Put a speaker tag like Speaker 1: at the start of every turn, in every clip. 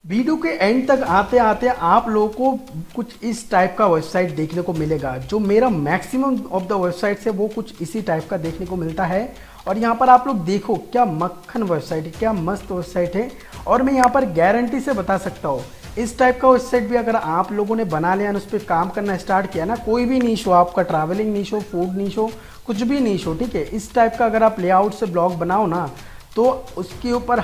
Speaker 1: Video के and तक आते आते आप लोगों को कुछ इस टाइप का वेबसाइट देखने को मिलेगा। जो मेरा मैक्सिमम ऑफ द वेबसाइट है वो कुछ इसी टाइप का देखने को मिलता है। और यहाँ पर आप लोग देखो क्या मक्खन वेबसाइट है, क्या मस्त वेबसाइट है। और मैं यहाँ पर गारंटी से बता सकता हूँ इस टाइप का वेबसाइट भी अगर आप लोगों ने बना लिया ना, उस पर काम करना स्टार्ट किया ना, कोई भी नीश हो, आपका ट्रैवलिंग नीश हो, फूड नीश हो, कुछ भी नीश हो, ठीक है, इस टाइप का अगर आप लेआउट से ब्लॉग बनाओ ना तो उसके ऊपर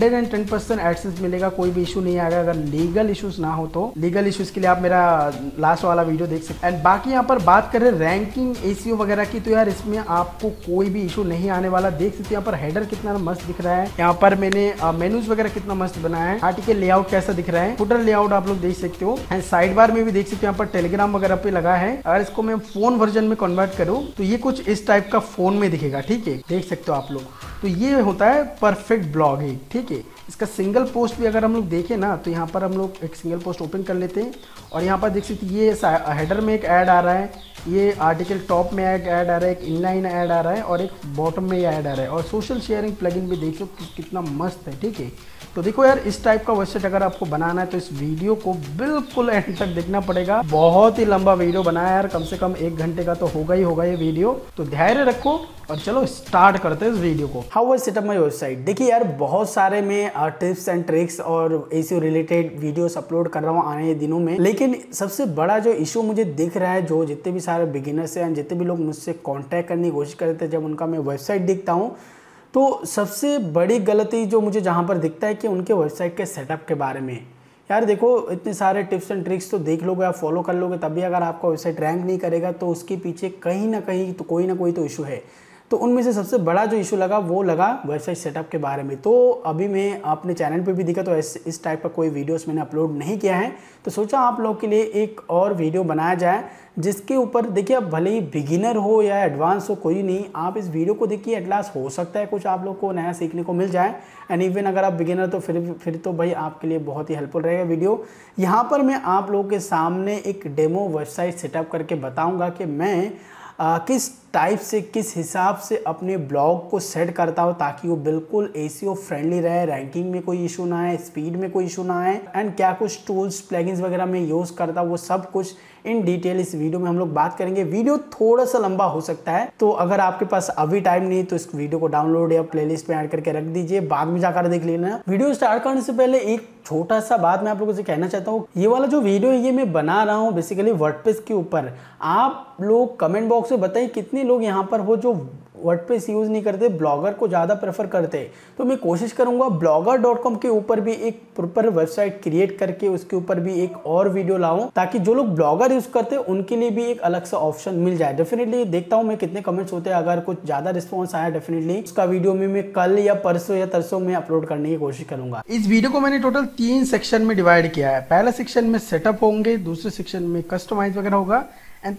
Speaker 1: 110% एडसेंस मिलेगा, कोई भी इशू नहीं आएगा। अगर लीगल इश्यूज ना हो तो लीगल इश्यूज के लिए आप मेरा लास्ट वाला वीडियो देख सकते हैं। एंड बाकी यहाँ पर बात करें रैंकिंग एसीओ वगैरह की, तो यार इसमें आपको कोई भी इशू नहीं आने वाला। देख सकते हो यहाँ पर हेडर कितना मस्त दिख रहा है, यहाँ पर मैंने मेनूज वगैरह कितना मस्त बनाया है, आर्टिकल लेआउट कैसा दिख रहा है, फुटर लेआउट आप लोग देख सकते हो। एंड साइड बार में भी देख सकते हो यहाँ पर टेलीग्राम वगैरह पे लगा है। अगर इसको मैं फोन वर्जन में कन्वर्ट करूँ तो ये कुछ इस टाइप का फोन में दिखेगा, ठीक है, देख सकते हो आप लोग। तो ये होता है परफेक्ट ब्लॉगिंग, ठीक है। इसका सिंगल पोस्ट भी अगर हम लोग देखें ना तो यहाँ पर हम लोग एक सिंगल पोस्ट ओपन कर लेते हैं और यहाँ पर देख सकते हैं ये हेडर में एक ऐड आ रहा है, ये आर्टिकल टॉप में एक ऐड आ रहा है, एक इनलाइन ऐड आ रहा है और एक बॉटम में ये ऐड आ रहा है। और सोशल शेयरिंग प्लगइन भी देख सकते हो कितना मस्त है, ठीक है। तो देखो यार इस टाइप का वेबसाइट अगर आपको बनाना है तो इस वीडियो को बिल्कुल एंड तक देखना पड़ेगा। बहुत ही लंबा वीडियो बनाया यार, कम से कम 1 घंटे का तो होगा ही होगा ये वीडियो। तो धैर्य रखो और चलो स्टार्ट करते हैं इस वीडियो को। How I setup my website. देखिए यार बहुत सारे मैं टिप्स एंड ट्रिक्स और एसीओ रिलेटेड वीडियोस अपलोड कर रहा हूँ आने दिनों में, लेकिन सबसे बड़ा जो इशू मुझे दिख रहा है, जो जितने भी सारे बिगिनर्स हैं, जितने भी लोग मुझसे कॉन्टैक्ट करने की कोशिश करते हैं, जब उनका मैं वेबसाइट देखता हूँ तो सबसे बड़ी गलती जो मुझे जहाँ पर दिखता है कि उनके वेबसाइट के सेटअप के बारे में। यार देखो इतने सारे टिप्स एंड ट्रिक्स तो देख लोगे, आप फॉलो कर लोगे, तभी अगर आपका वेबसाइट रैंक नहीं करेगा तो उसके पीछे कहीं ना कहीं तो कोई ना कोई तो इशू है। तो उनमें से सबसे बड़ा जो इशू लगा वो लगा वेबसाइट सेटअप के बारे में। तो अभी मैं अपने चैनल पे भी दिखा तो इस टाइप का कोई वीडियोस मैंने अपलोड नहीं किया है, तो सोचा आप लोग के लिए एक और वीडियो बनाया जाए जिसके ऊपर देखिए आप भले ही बिगिनर हो या एडवांस हो, कोई नहीं, आप इस वीडियो को देखिए, एट लास्ट हो सकता है कुछ आप लोग को नया सीखने को मिल जाए। एंड इवन अगर आप बिगिनर तो फिर तो भाई आपके लिए बहुत ही हेल्पफुल रहेगा वीडियो। यहाँ पर मैं आप लोगों के सामने एक डेमो वेबसाइट सेटअप करके बताऊँगा कि मैं किस टाइप से, किस हिसाब से अपने ब्लॉग को सेट करता हूँ ताकि वो बिल्कुल एसीओ फ्रेंडली रहे, रैंकिंग में कोई इशू ना आए, स्पीड में कोई इशू ना आए। एंड क्या कुछ टूल्स प्लगइन्स वगैरह मैं यूज़ करता हूँ वो सब कुछ इन डिटेल इस वीडियो में हम लोग बात करेंगे। वीडियो थोड़ा सा लंबा हो सकता है, तो अगर आपके पास अभी टाइम नहीं तो इस वीडियो को डाउनलोड या प्लेलिस्ट में ऐड करके रख दीजिए, बाद में जाकर देख लेना। वीडियो स्टार्ट करने से पहले एक छोटा सा बात मैं आप लोगों से कहना चाहता हूँ। ये वाला जो वीडियो है ये मैं बना रहा हूँ बेसिकली वर्डप्रेस के ऊपर। आप लोग कमेंट बॉक्स में बताइए कितने लोग यहाँ पर हो जो वर्डप्रेस यूज़ नहीं करते, ब्लॉगर को ज़्यादा प्रेफर करते। तो मैं कोशिश करूँगा blogger.com के ऊपर भी एक प्रॉपर वेबसाइट क्रिएट करके उसके ऊपर भी एक और वीडियो लाऊं ताकि जो लोग ब्लॉगर यूज़ करते हैं उनके लिए भी एक अलग सा ऑप्शन मिल जाए। डेफिनेटली देखता हूँ मैं कितने कमेंट्स होते हैं, अगर कुछ ज़्यादा रिस्पॉन्स आया डेफिनेटली उसका वीडियो में मैं कल या परसों या तरसों में अपलोड करने की कोशिश करूँगा। इस वीडियो को मैंने टोटल 3 सेक्शन में डिवाइड किया है। पहला सेक्शन में सेटअप होंगे, दूसरे सेक्शन में कस्टमाइज वगैरह होगा एंड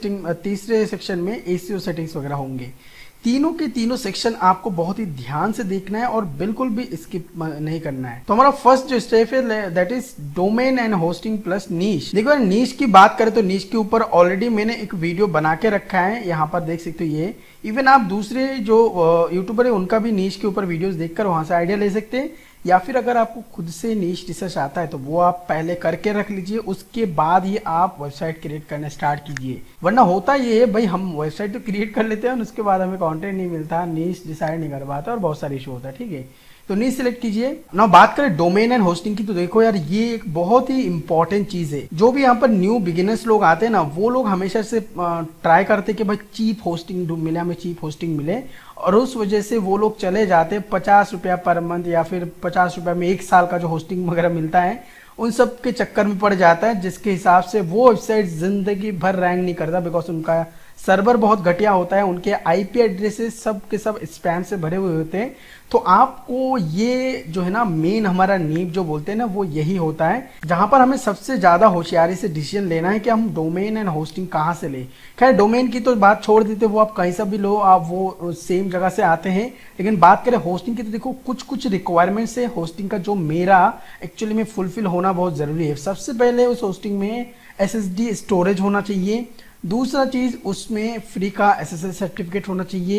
Speaker 1: तीसरे सेक्शन में एसीओ सेटिंग्स वगैरह होंगे। तीनों के तीनों सेक्शन आपको बहुत ही ध्यान से देखना है और बिल्कुल भी स्किप नहीं करना है। तो हमारा फर्स्ट जो स्टेप है that is domain and hosting plus niche. देखो नीश की बात करें तो नीश के ऊपर ऑलरेडी मैंने एक वीडियो बना के रखा है, यहाँ पर देख सकते हो ये। इवन आप दूसरे जो यूट्यूबर है उनका भी नीश के ऊपर वीडियोस देखकर वहां से आइडिया ले सकते हैं, या फिर अगर आपको खुद से नीश रिसर्च आता है तो वो आप पहले करके रख लीजिए, उसके बाद ही आप वेबसाइट क्रिएट करना स्टार्ट कीजिए। वरना होता ये है भाई हम वेबसाइट तो क्रिएट कर लेते हैं और उसके बाद हमें कंटेंट नहीं मिलता, नीश डिसाइड नहीं कर पाता और बहुत सारे इशू होता है, ठीक है। तो नीश सिलेक्ट कीजिए ना। बात करें डोमेन एंड होस्टिंग की तो देखो यार ये एक बहुत ही इंपॉर्टेंट चीज है। जो भी यहाँ पर न्यू बिगिनर्स लोग आते हैं ना वो लोग हमेशा से ट्राई करते हैं कि भाई चीप होस्टिंग मिले, हमें चीप होस्टिंग मिले, और उस वजह से वो लोग चले जाते हैं 50 रुपया पर मंथ या फिर 50 रुपया में 1 साल का जो होस्टिंग वगैरह मिलता है उन सब के चक्कर में पड़ जाता है, जिसके हिसाब से वो वेबसाइट जिंदगी भर रैंक नहीं करता बिकॉज उनका सर्वर बहुत घटिया होता है, उनके आईपी एड्रेसेस सब के सब स्पैम से भरे हुए होते हैं। तो आपको ये जो है ना मेन हमारा नींव जो बोलते हैं ना वो यही होता है, जहां पर हमें सबसे ज्यादा होशियारी से डिसीजन लेना है कि हम डोमेन एंड होस्टिंग कहाँ से ले। खैर डोमेन की तो बात छोड़ देते, वो आप कहीं से भी लो, आप वो सेम जगह से आते हैं। लेकिन बात करें होस्टिंग की तो देखो कुछ रिक्वायरमेंट्स है होस्टिंग का जो मेरा एक्चुअली में फुलफिल होना बहुत जरूरी है। सबसे पहले उस होस्टिंग में SSD स्टोरेज होना चाहिए, दूसरा चीज उसमें फ्री का SSL सर्टिफिकेट होना चाहिए,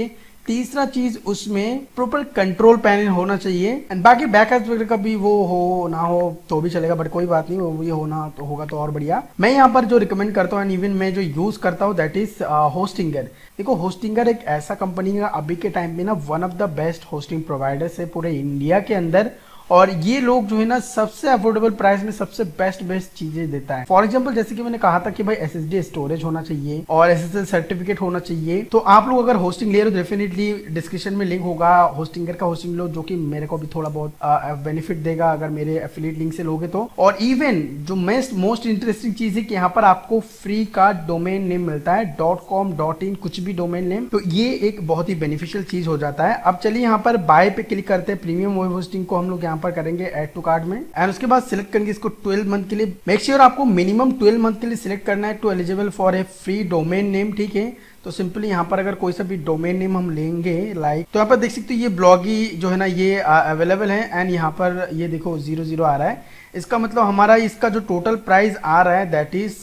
Speaker 1: तीसरा चीज उसमें प्रॉपर कंट्रोल पैनल होना चाहिए। एंड बाकी बैकअप वगैरह का भी वो हो ना हो तो भी चलेगा, बट कोई बात नहीं, वो ये होना तो होगा तो और बढ़िया। मैं यहाँ पर जो रिकमेंड करता हूँ एंड इवन मैं जो यूज करता हूँ दैट इज होस्टिंगर। देखो होस्टिंगर एक ऐसा कंपनी है अभी के टाइम में ना one of the best hosting providers है पूरे इंडिया के अंदर, और ये लोग जो है ना सबसे अफोर्डेबल प्राइस में सबसे बेस्ट चीजें देता है। फॉर एग्जांपल जैसे कि मैंने कहा था कि भाई एसएसडी स्टोरेज होना चाहिए और एसएसएल सर्टिफिकेट होना चाहिए, तो आप लोग अगर होस्टिंग ले रहे हो डेफिनेटली डिस्क्रिप्शन में लिंक होगा होस्टिंगर का, होस्टिंग लो जो कि मेरे को भी थोड़ा बहुत बेनिफिट देगा अगर मेरे एफिलिएट लिंक से लोगे तो। और इवन जो मोस्ट इंटरेस्टिंग चीज है कि यहाँ पर आपको फ्री का डोमेन नेम मिलता है .com .in कुछ भी डोमेन नेम, तो ये एक बहुत ही बेनिफिशियल चीज हो जाता है। अब चलिए यहाँ पर बाय पे क्लिक करते हैं, प्रीमियम वेब होस्टिंग को हम लोग यहाँ पर करेंगे ऐड टू कार्ट में एंड उसके बाद सिलेक्ट करेंगे इसको 12 मंथ के लिए। मेक श्योर आपको मिनिमम 12 मंथ के लिए सिलेक्ट करना है to eligible for a free domain name, ठीक है। तो सिंपली यहाँ पर अगर कोई सा भी डोमेन नेम हम लेंगे लाइक, तो यहाँ पर देख सकते हो ये ब्लॉगी जो है ना ये अवेलेबल है एंड यहाँ पर ये देखो 00 आ रहा है। इसका मतलब हमारा इसका जो टोटल प्राइस आ रहा है दैट इज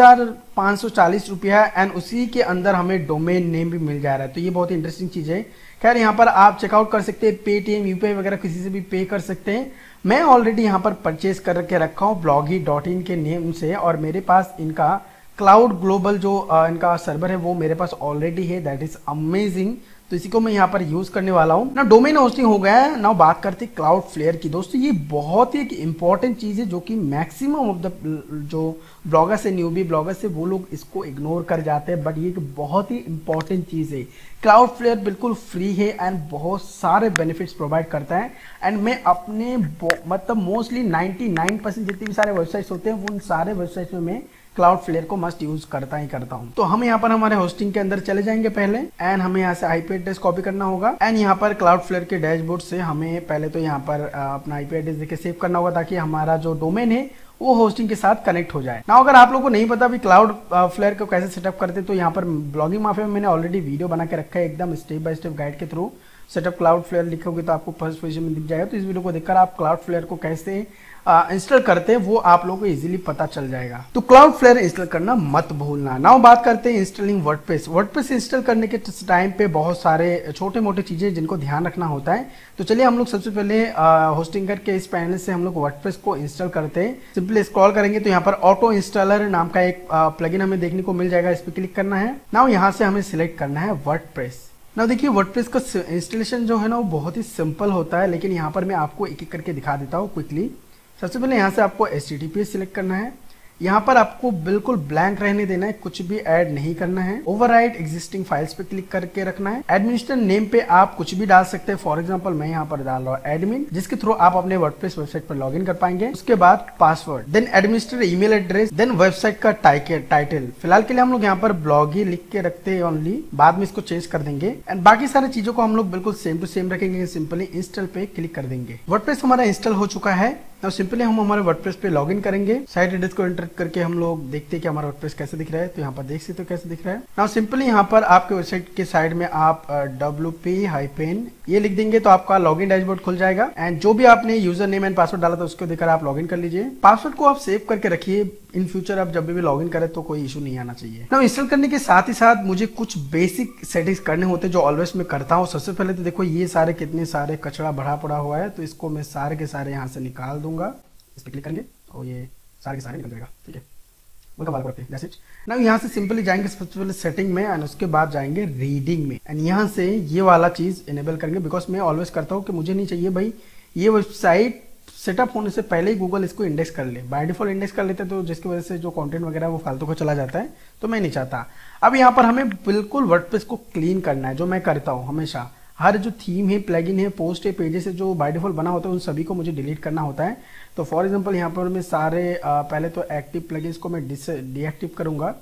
Speaker 1: 3540 रुपया एंड उसी के अंदर हमें डोमेन नेम भी मिल जा रहा है, तो ये बहुत ही इंटरेस्टिंग चीज है। खैर यहाँ पर आप चेकआउट कर सकते हैं, पेटीएम यूपीआई वगैरह किसी से भी पे कर सकते हैं। मैं ऑलरेडी यहाँ पर परचेज करके रखा हूँ blogy.in के नेम से, और मेरे पास इनका क्लाउड ग्लोबल जो इनका सर्वर है वो मेरे पास ऑलरेडी है, दैट इज अमेजिंग। तो इसी को मैं यहाँ पर यूज करने वाला हूँ ना। डोमेन होस्टिंग हो गया है ना, बात करते क्लाउड फ्लेयर की। दोस्तों ये बहुत ही एक इंपॉर्टेंट चीज है जो कि मैक्सिमम ऑफ द जो ब्लॉगर्स है, न्यूबी ब्लॉगर्स है, वो लोग इसको इग्नोर कर जाते हैं, बट ये एक बहुत ही इंपॉर्टेंट चीज है। क्लाउड फ्लेयर बिल्कुल फ्री है एंड बहुत सारे बेनिफिट्स प्रोवाइड करता है एंड मैं अपने मतलब मोस्टली 99% जितने भी सारे वेबसाइट्स होते हैं उन सारे वेबसाइट्स में मैं क्लाउड फ्लेयर को मस्ट यूज करता हूँ। तो हम यहाँ पर हमारे होस्टिंग के अंदर चले जाएंगे पहले एंड हमें यहाँ से आईपी एड्रेस कॉपी करना होगा एंड यहाँ पर क्लाउड फ्लेयर के डैशबोर्ड से हमें पहले तो यहाँ पर अपना आईपी एड्रेस देके सेव करना होगा ताकि हमारा जो डोमेन है वो होस्टिंग के साथ कनेक्ट हो जाए ना। अगर आप लोगों को नहीं पता भी क्लाउड फ्लेयर को कैसे सेटअप करते, तो यहाँ पर ब्लॉगिंग माफिया में मैंने ऑलरेडी वीडियो बना के रखा है एकदम स्टेप बाय स्टेप गाइड के थ्रू। सेटअप क्लाउड फ्लेयर लिखोगे तो आपको फर्स्ट पोजीशन में दिख जाएगा, तो इस वीडियो को देखकर आप क्लाउड फ्लेयर को कैसे इंस्टॉल करते हैं वो आप लोगों को इजीली पता चल जाएगा। तो क्लाउड फ्लेयर इंस्टॉल करना मत भूलना। नाउ बात करते हैं इंस्टॉलिंग वर्डप्रेस। वर्डप्रेस इंस्टॉल करने के टाइम पे बहुत सारे छोटे मोटे चीजें जिनको ध्यान रखना होता है। तो चलिए हम लोग सबसे पहले होस्टिंगर के इस पैनल से हम लोग वर्डप्रेस को इंस्टॉल करते हैं। सिंपली स्क्रॉल करेंगे तो यहाँ पर ऑटो इंस्टॉलर नाम का एक प्लगइन हमें देखने को मिल जाएगा, इस पर क्लिक करना है। नाउ यहाँ से हमें सिलेक्ट करना है वर्डप्रेस। ना देखिए वर्डप्रेस का इंस्टॉलेशन जो है ना वो बहुत ही सिंपल होता है, लेकिन यहाँ पर मैं आपको एक एक करके दिखा देता हूँ क्विकली। सबसे पहले यहाँ से आपको HTTPS सिलेक्ट करना है। यहाँ पर आपको बिल्कुल ब्लैंक रहने देना है, कुछ भी ऐड नहीं करना है। ओवरराइट एग्जिस्टिंग फाइल्स पे क्लिक करके रखना है। एडमिनिस्ट्रेटर नेम पे आप कुछ भी डाल सकते हैं। फॉर एग्जांपल मैं यहाँ पर डाल रहा हूँ एडमिन, जिसके थ्रू आप अपने वर्डप्रेस वेबसाइट पर लॉगिन कर पाएंगे। उसके बाद password, then administrator email address, then website का टाइटल। फिलहाल के लिए हम लोग यहाँ पर ब्लॉग ही लिख के रखते हैं ओनली, बाद में इसको चेंज कर देंगे। एंड बाकी सारी चीजों को हम लोग बिल्कुल सेम टू सेम रखेंगे। सिंपली इंस्टॉल पे क्लिक कर देंगे। वर्डप्रेस हमारा इंस्टॉल हो चुका है। अब सिंपली हम हमारे वर्डप्रेस पे लॉगिन करेंगे। साइट एड्रेस को एंटर करके हम लोग देखते हैं कि हमारा वर्डप्रेस कैसे दिख रहा है। तो यहाँ पर देख सकते हो कैसे दिख रहा है। नाउ सिंपली यहाँ पर आपके वेबसाइट के साइड में आप wp- ये लिख देंगे तो आपका लॉगिन डैशबोर्ड खुल जाएगा एंड जो भी आपने यूजर नेम एंड पासवर्ड डाला था उसको देकर आप लॉगिन कर लीजिए। पासवर्ड को आप सेव करके रखिए, इन फ्यूचर आप जब भी लॉगिन करें तो कोई इशू नहीं आना चाहिए। नाउ इंस्टॉल करने के साथ ही साथ मुझे कुछ बेसिक सेटिंग्स करने होते हैं जो ऑलवेज मैं करता हूँ। सबसे पहले तो देखो ये सारे कितने सारे कचरा भरा पड़ा हुआ है, तो इसको मैं सारे के सारे यहाँ से निकाल दूंगा। इस पर क्लिक करेंगे और ये सारे के सारे निकल जाएगा, ठीक है। यहाँ से सिंपली जाएंगे सबसे पहले सेटिंग में एंड उसके बाद जाएंगे रीडिंग में एंड यहाँ से ये वाला चीज इनेबल करेंगे, बिकॉज मैं ऑलवेज करता हूँ कि मुझे नहीं चाहिए भाई ये वेबसाइट सेटअप होने से पहले ही गूगल इसको इंडेक्स कर ले। बाय डिफॉल्ट इंडेक्स कर लेते तो जिसकी वजह से जो कंटेंट वगैरह वो फालतू को चला जाता है, तो मैं नहीं चाहता। अब यहाँ पर हमें बिल्कुल वर्डप्रेस को क्लीन करना है, जो मैं करता हूँ हमेशा। हर जो थीम है, प्लगइन है, पोस्ट है, पेजेस है जो बाय डिफॉल्ट बना होता है उन सभी को मुझे डिलीट करना होता है। तो फॉर एग्जांपल यहाँ पर मैं सारे पहले तो एक्टिव प्लगइन्स को मैं डीएक्टिव करूंगा।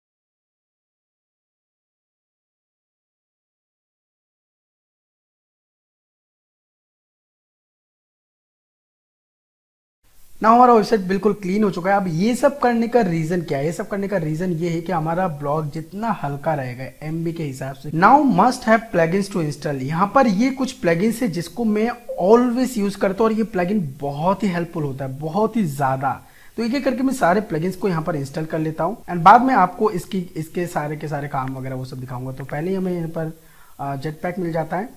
Speaker 1: ना हमारा वेबसाइट बिल्कुल क्लीन हो चुका है। अब ये सब करने का रीजन क्या है? ये सब करने का रीजन ये है कि हमारा ब्लॉग जितना हल्का रहेगा एमबी के हिसाब से। Now must have plugins to install. यहाँ पर ये कुछ प्लगइन्स है जिसको मैं ऑलवेज यूज करता हूँ और ये प्लगइन बहुत ही हेल्पफुल होता है, बहुत ही ज्यादा। तो एक एक करके मैं सारे प्लगइन्स को यहाँ पर इंस्टॉल कर लेता हूँ एंड बाद में आपको इसके सारे के सारे काम वगैरह वो सब दिखाऊंगा। तो पहले ही हमें यहाँ पर जेट पैक मिल जाता है।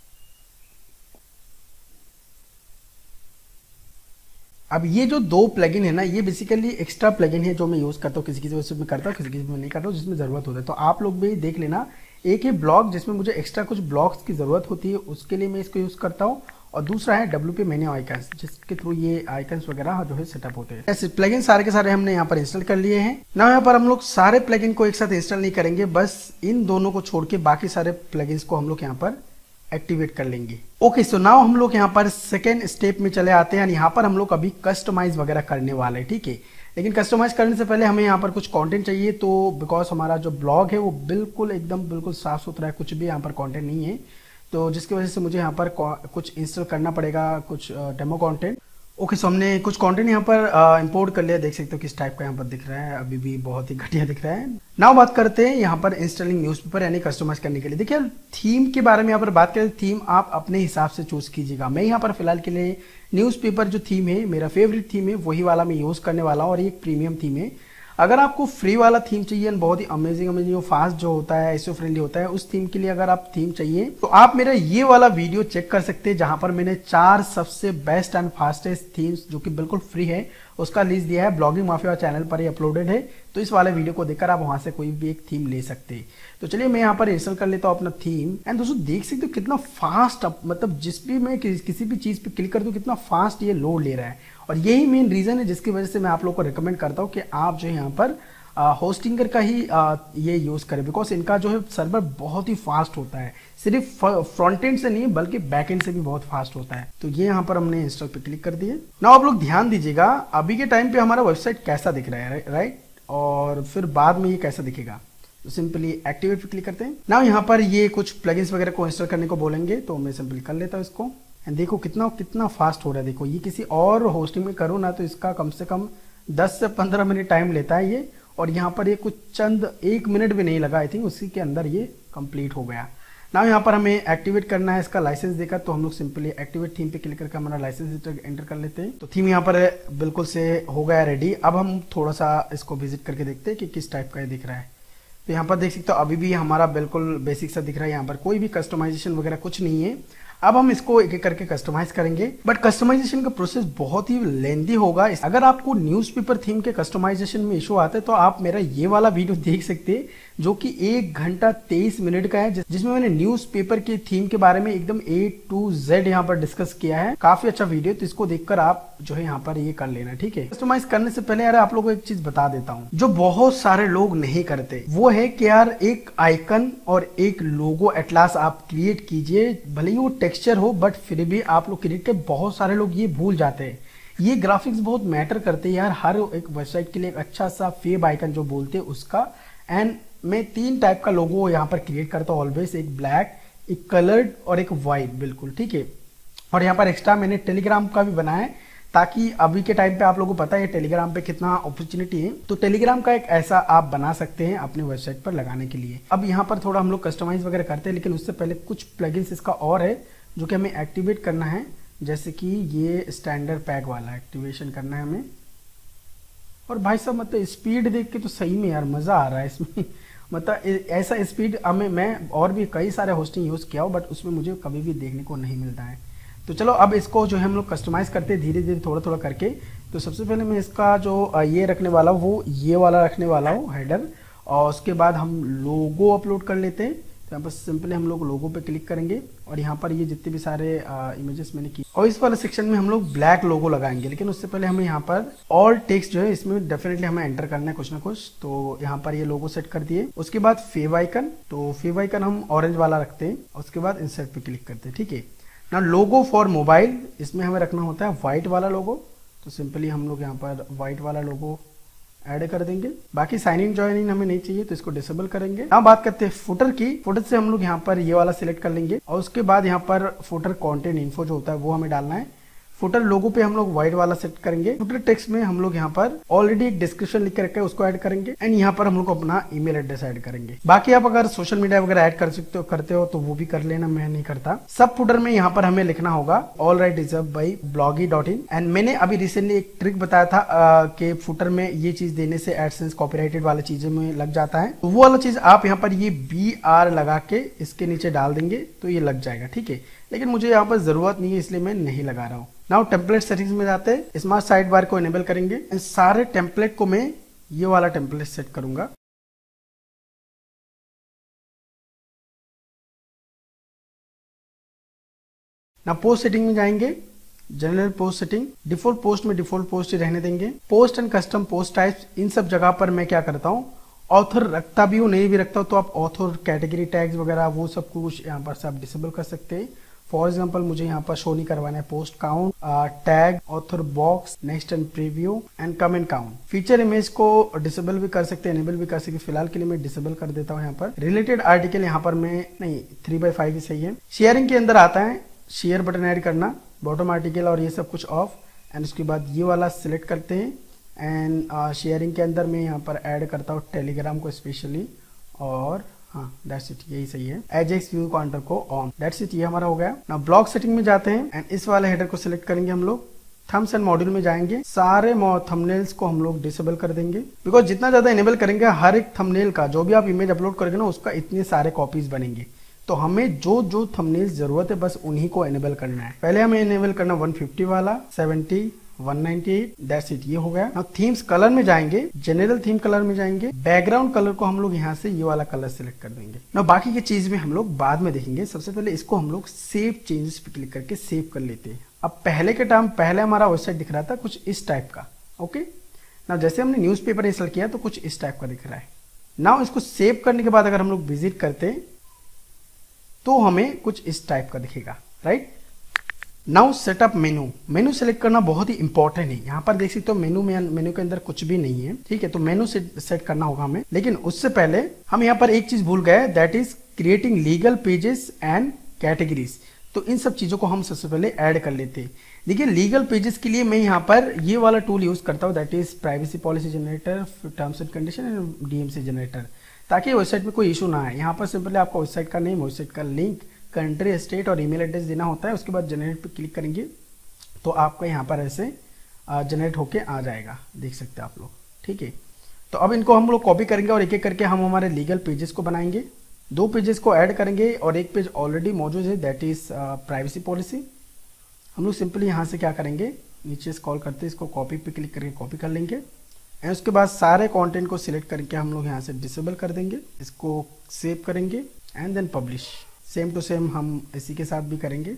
Speaker 1: अब ये जो 2 प्लगइन है ना, ये बेसिकली एक्स्ट्रा प्लगइन है जो मैं यूज़ करता हूँ, किसी किसी वजह से मैं करता हूँ, किसी किसी में नहीं करता हूँ, जिसमें ज़रूरत होता है। तो आप लोग भी देख लेना, एक है ब्लॉग जिसमें मुझे एक्स्ट्रा कुछ ब्लॉग्स की ज़रूरत होती है, उसके लिए मैं इसको यूज़ करता हूँ। और दूसरा है WP मेन्यू आइकन्स, जिसके थ्रू ये आइकन्स वगैरह जो है सेटअप होते हैं। ऐसे प्लगइन सारे के सारे हमने यहाँ पर इंस्टॉल कर लिए हैं ना। यहाँ पर हम लोग सारे प्लगइन को एक साथ इंस्टॉल नहीं करेंगे, बस इन दोनों को छोड़ के बाकी सारे प्लगइन्स को हम लोग यहाँ पर एक्टिवेट कर लेंगे। ओके, सो नाउ हम लोग यहाँ पर सेकेंड स्टेप में चले आते हैं। यहाँ पर हम लोग अभी कस्टमाइज वगैरह करने वाले हैं, ठीक है। लेकिन कस्टमाइज करने से पहले हमें यहाँ पर कुछ कंटेंट चाहिए। तो बिकॉज हमारा जो ब्लॉग है वो बिल्कुल एकदम बिल्कुल साफ सुथरा है, कुछ भी यहाँ पर कंटेंट नहीं है, तो जिसकी वजह से मुझे यहाँ पर कुछ इंस्टॉल करना पड़ेगा, कुछ डेमो कंटेंट। ओके, सो हमने कुछ कंटेंट यहाँ पर इंपोर्ट कर लिया। देख सकते हो किस टाइप का यहाँ पर दिख रहा है, अभी भी बहुत ही घटिया दिख रहा है। नाउ बात करते हैं यहाँ पर इंस्टॉलिंग न्यूज़पेपर यानी कस्टमाइज करने के लिए। देखिए, थीम के बारे में यहाँ पर बात करें, थीम आप अपने हिसाब से चूज कीजिएगा। मैं यहाँ पर फिलहाल के लिए न्यूज़पेपर जो थीम है, मेरा फेवरेट थीम है, वही वाला मैं यूज़ करने वाला हूँ, और ये एक प्रीमियम थीम है। अगर आपको फ्री वाला थीम चाहिए, बहुत ही अमेजिंग फास्ट जो होता है, एसईओ फ्रेंडली होता है, उस थीम के लिए अगर आप थीम चाहिए तो आप मेरा ये वाला वीडियो चेक कर सकते हैं, जहां पर मैंने 4 सबसे बेस्ट एंड फास्टेस्ट थीम्स जो कि बिल्कुल फ्री है उसका लिस्ट दिया है। ब्लॉगिंग माफिया चैनल पर ही अपलोडेड है, तो इस वाले वीडियो को देखकर आप वहां से कोई भी एक थीम ले सकते हैं। तो चलिए मैं यहाँ पर इंस्टॉल कर लेता हूँ अपना थीम। एंड दोस्तों देख सकते हो कितना फास्ट, मतलब जिस भी मैं किसी भी चीज पे क्लिक कर दूं कितना फास्ट ये लोड ले रहा है। और यही मेन रीजन है जिसकी वजह से मैं आप लोग को रिकमेंड करता हूँ कि आप जो है यहाँ पर होस्टिंगर का ही ये यूज करें, बिकॉज इनका जो है सर्वर बहुत ही फास्ट होता है, सिर्फ फ्रंट एंड से नहीं बल्कि बैक एंड से भी बहुत फास्ट होता है। तो ये यहाँ पर हमने इंस्टॉल पे क्लिक कर दिए। नाउ आप लोग ध्यान दीजिएगा, अभी के टाइम पे हमारा वेबसाइट कैसा दिख रहा है, राइट, और फिर बाद में ये कैसा दिखेगा। तो सिंपली एक्टिवेट पे क्लिक करते हैं। नाउ यहाँ पर ये कुछ प्लगइन्स वगैरह को इंस्टॉल करने को बोलेंगे, तो मैं सिंपली कर लेता हूँ इसको। एंड देखो कितना फास्ट हो रहा है। देखो ये किसी और होस्टिंग में करूँ ना तो इसका कम से कम 10 से 15 मिनट टाइम लेता है ये, और यहाँ पर ये कुछ चंद 1 मिनट भी नहीं लगा, आई थिंक उसी के अंदर ये कंप्लीट हो गया। ना यहाँ पर हमें एक्टिवेट करना है इसका लाइसेंस देकर, तो हम लोग सिंपली एक्टिवेट थीम पे क्लिक करके हमारा लाइसेंस एंटर कर लेते हैं। तो थीम यहाँ पर बिल्कुल से हो गया रेडी। अब हम थोड़ा सा इसको विजिट करके देखते हैं कि किस टाइप का ये दिख रहा है। तो यहाँ पर देख सकते हो अभी भी हमारा बिल्कुल बेसिक सा दिख रहा है, यहाँ पर कोई भी कस्टमाइजेशन वगैरह कुछ नहीं है। अब हम इसको एक एक करके कस्टमाइज करेंगे, बट कस्टमाइजेशन का प्रोसेस बहुत ही लेंदी होगा। अगर आपको न्यूज़पेपर थीम के कस्टमाइजेशन में इशू आता है तो आप मेरा ये वाला वीडियो देख सकते हैं जो कि 1 घंटा 23 मिनट का है, जिसमें मैंने न्यूज़पेपर की थीम के बारे में एकदम A to Z यहाँ पर डिस्कस किया है। काफी अच्छा वीडियो, तो इसको देखकर आप जो है यहाँ पर ये कर लेना, ठीक है। कस्टमाइज करने से पहले यार आप लोगों को एक चीज बता देता हूँ जो बहुत सारे लोग नहीं करते, वो है कि यार एक आइकन और एक लोगो एटलास आप क्रिएट कीजिए, भले ही वो टेक्सचर हो, बट फिर भी आप लोग क्रिएट कर, बहुत सारे लोग ये भूल जाते हैं। ये ग्राफिक्स बहुत मैटर करते हैं यार, हर एक वेबसाइट के लिए एक अच्छा सा फेब आइकन जो बोलते हैं उसका। एंड मैं 3 टाइप का लोगो यहाँ पर क्रिएट करता हूँ ऑलवेज, एक ब्लैक, एक कलर्ड और एक वाइट, बिल्कुल ठीक है। और यहाँ पर एक्स्ट्रा मैंने टेलीग्राम का भी बनाया है, ताकि अभी के टाइम पे आप लोगों को पता है टेलीग्राम पे कितना अपॉर्चुनिटी है, तो टेलीग्राम का एक ऐसा आप बना सकते हैं अपने वेबसाइट पर लगाने के लिए। अब यहाँ पर थोड़ा हम लोग कस्टमाइज वगैरह करते हैं, लेकिन उससे पहले कुछ प्लगइन्स इसका और है जो कि हमें एक्टिवेट करना है, जैसे कि ये स्टैंडर्ड पैक वाला एक्टिवेशन करना है हमें। और भाई साहब मतलब स्पीड देख के तो सही में यार मज़ा आ रहा है इसमें मतलब ऐसा स्पीड हमें, मैं और भी कई सारे होस्टिंग यूज़ किया हो, बट उसमें मुझे कभी भी देखने को नहीं मिलता है। तो चलो अब इसको जो है हम लोग कस्टमाइज़ करते हैं धीरे धीरे थोड़ा थोड़ा करके। तो सबसे पहले मैं इसका जो ये रखने वाला हूँ वो ये वाला रखने वाला हूँ हेडर, और उसके बाद हम लोगो अपलोड कर लेते हैं। तो यहाँ पर सिंपली हम लोग लोगो पे क्लिक करेंगे, और यहाँ पर ये जितने भी सारे इमेजेस मैंने की, और इस वाले सेक्शन में हम लोग ब्लैक लोगो लगाएंगे। लेकिन उससे पहले हमें यहाँ पर ऑल टेक्स्ट जो है इसमें डेफिनेटली हमें एंटर करना है कुछ ना कुछ। तो यहाँ पर ये लोगो सेट कर दिए। उसके बाद फेव आइकन, तो फेव आइकन हम ऑरेंज वाला रखते हैं। उसके बाद इंसर्ट पे क्लिक करते हैं, ठीक है ना। लोगो फॉर मोबाइल, इसमें हमें रखना होता है व्हाइट वाला लोगो, तो सिंपली हम लोग यहाँ पर व्हाइट वाला लोगो ऐड कर देंगे। बाकी साइन इन ज्वाइन इन हमें नहीं चाहिए, तो इसको डिसेबल करेंगे। अब बात करते हैं फुटर की। फुटर से हम लोग यहाँ पर ये वाला सिलेक्ट कर लेंगे, और उसके बाद यहाँ पर फुटर कंटेंट इन्फो जो होता है वो हमें डालना है। फुटर लोगो पे हम लोग व्हाइट वाला सेट करेंगे। फुटर टेक्स्ट में हम लोग यहाँ पर ऑलरेडी एक डिस्क्रिप्शन लिख के रखा है उसको ऐड करेंगे एंड यहाँ पर हम लोग अपना ईमेल एड्रेस ऐड करेंगे। बाकी आप अगर सोशल मीडिया वगैरह ऐड कर सकते हो करते हो तो वो भी कर लेना, मैं नहीं करता। सब फुटर में यहाँ पर हमें लिखना होगा all right reserved by blogy.in। And मैंने अभी रिसेंटली एक ट्रिक बताया था कि फुटर में ये चीज देने से एडसेंस कॉपीराइटेड वाली चीजों में लग जाता है, तो वो वाला चीज आप यहाँ पर ये BR लगा के इसके नीचे डाल देंगे तो ये लग जाएगा, ठीक है। लेकिन मुझे यहाँ पर जरूरत नहीं है इसलिए मैं नहीं लगा रहा हूँ। नाउ टेम्पलेट सेटिंग्स में जाते हैं, स्मार्ट साइड बार को इनेबल करेंगे। सारे टेम्पलेट को मैं ये वाला टेम्पलेट सेट करूंगा। ना पोस्ट सेटिंग में जाएंगे, general post setting, default post में डिफॉल्ट पोस्ट ही रहने देंगे। Post and custom post types, इन सब जगह पर मैं क्या करता हूँ, ऑथर रखता भी हूँ नहीं भी रखता हूँ तो आप ऑथर कैटेगरी टैग्स वगैरह वो सब कुछ यहाँ पर से आप डिसेबल कर सकते हैं। फॉर एग्जाम्पल मुझे यहाँ पर शो नहीं करवाना है post count, tag, author box, next and preview and comment count. Feature image को डिसेबल भी कर सकते हैं, इनेबल भी कर सकते हैं। फिलहाल के लिए मैं डिसेबल कर देता हूँ यहाँ पर। रिलेटेड आर्टिकल यहाँ पर मैं नहीं 3/5 ही सही है। शेयरिंग के अंदर आता है शेयर बटन ऐड करना, बॉटम आर्टिकल और ये सब कुछ ऑफ एंड उसके बाद ये वाला सिलेक्ट करते हैं एंड शेयरिंग के अंदर मैं यहाँ पर ऐड करता हूँ टेलीग्राम को स्पेशली और हाँ दैट्स इट, यही सही है। एजेक्स व्यू काउंटर को ऑन, दैट्स इट, ये हमारा हो गया। ना ब्लॉग सेटिंग में जाते हैं एंड इस वाले हेडर को सिलेक्ट करेंगे हम लोग। थम्स एंड मॉड्यूल में जाएंगे, सारे थंबनेल्स को हम लोग डिसेबल कर देंगे बिकॉज जितना ज्यादा इनेबल करेंगे हर एक थंबनेल का जो भी आप इमेज अपलोड करेंगे ना उसका इतने सारे कॉपीज बनेंगे। तो हमें जो जो थंबनेल्स जरूरत है बस उन्हीं को इनेबल करना है। पहले हमें इनेबल करना 150 वाला, 70, 198, दैट्स इट, ये हो गया। अब थीम्स कलर में जाएंगे, जनरल थीम कलर में जाएंगे, बैकग्राउंड कलर को हम लोग यहाँ से ये वाला कलर सिलेक्ट कर देंगे। ना बाकी की चीज में हम लोग बाद में देखेंगे, सबसे पहले इसको हम लोग सेव चेंजेस पे क्लिक करके सेव कर लेते हैं। अब पहले के टाइम पहले हमारा वेबसाइट दिख रहा था कुछ इस टाइप का, ओके ना, जैसे हमने न्यूज़पेपर इंस्टॉल किया तो कुछ इस टाइप का दिख रहा है। नाउ इसको सेव करने के बाद अगर हम लोग विजिट करते हैं तो हमें कुछ इस टाइप का दिखेगा, right. Now setup menu, menu select करना बहुत ही इंपॉर्टेंट है। यहाँ पर देख सकते हो मेनू के अंदर कुछ भी नहीं है, ठीक है, तो मेनू सेट करना होगा हमें। लेकिन उससे पहले हम यहाँ पर एक चीज भूल गए, that is creating legal pages and categories. तो इन सब चीजों को हम सबसे पहले ऐड कर लेते हैं। देखिए लीगल पेजेस के लिए मैं यहाँ पर ये वाला टूल यूज करता हूँ, that is privacy policy generator, terms and condition and DMC generator, ताकि वेबसाइट में कोई इशू ना आए। यहाँ पर सिंपली आपको वेबसाइट का नेम, वेबसाइट का लिंक, कंट्री, स्टेट और ईमेल एड्रेस देना होता है। उसके बाद जनरेट पे क्लिक करेंगे तो आपका यहाँ पर ऐसे जनरेट होके आ जाएगा, देख सकते हैं आप लोग, ठीक है। तो अब इनको हम लोग कॉपी करेंगे और एक एक करके हम हमारे लीगल पेजेस को बनाएंगे। 2 पेजेस को ऐड करेंगे और एक पेज ऑलरेडी मौजूद है, दैट इज प्राइवेसी पॉलिसी। हम लोग सिंपली यहाँ से क्या करेंगे, नीचे स्क्रॉल करते इसको कॉपी पे क्लिक करके कॉपी कर लेंगे एंड उसके बाद सारे कंटेंट को सिलेक्ट करके हम लोग यहाँ से डिसेबल कर देंगे। इसको सेव करेंगे and then publish. Same to same हम इसी के साथ भी करेंगे।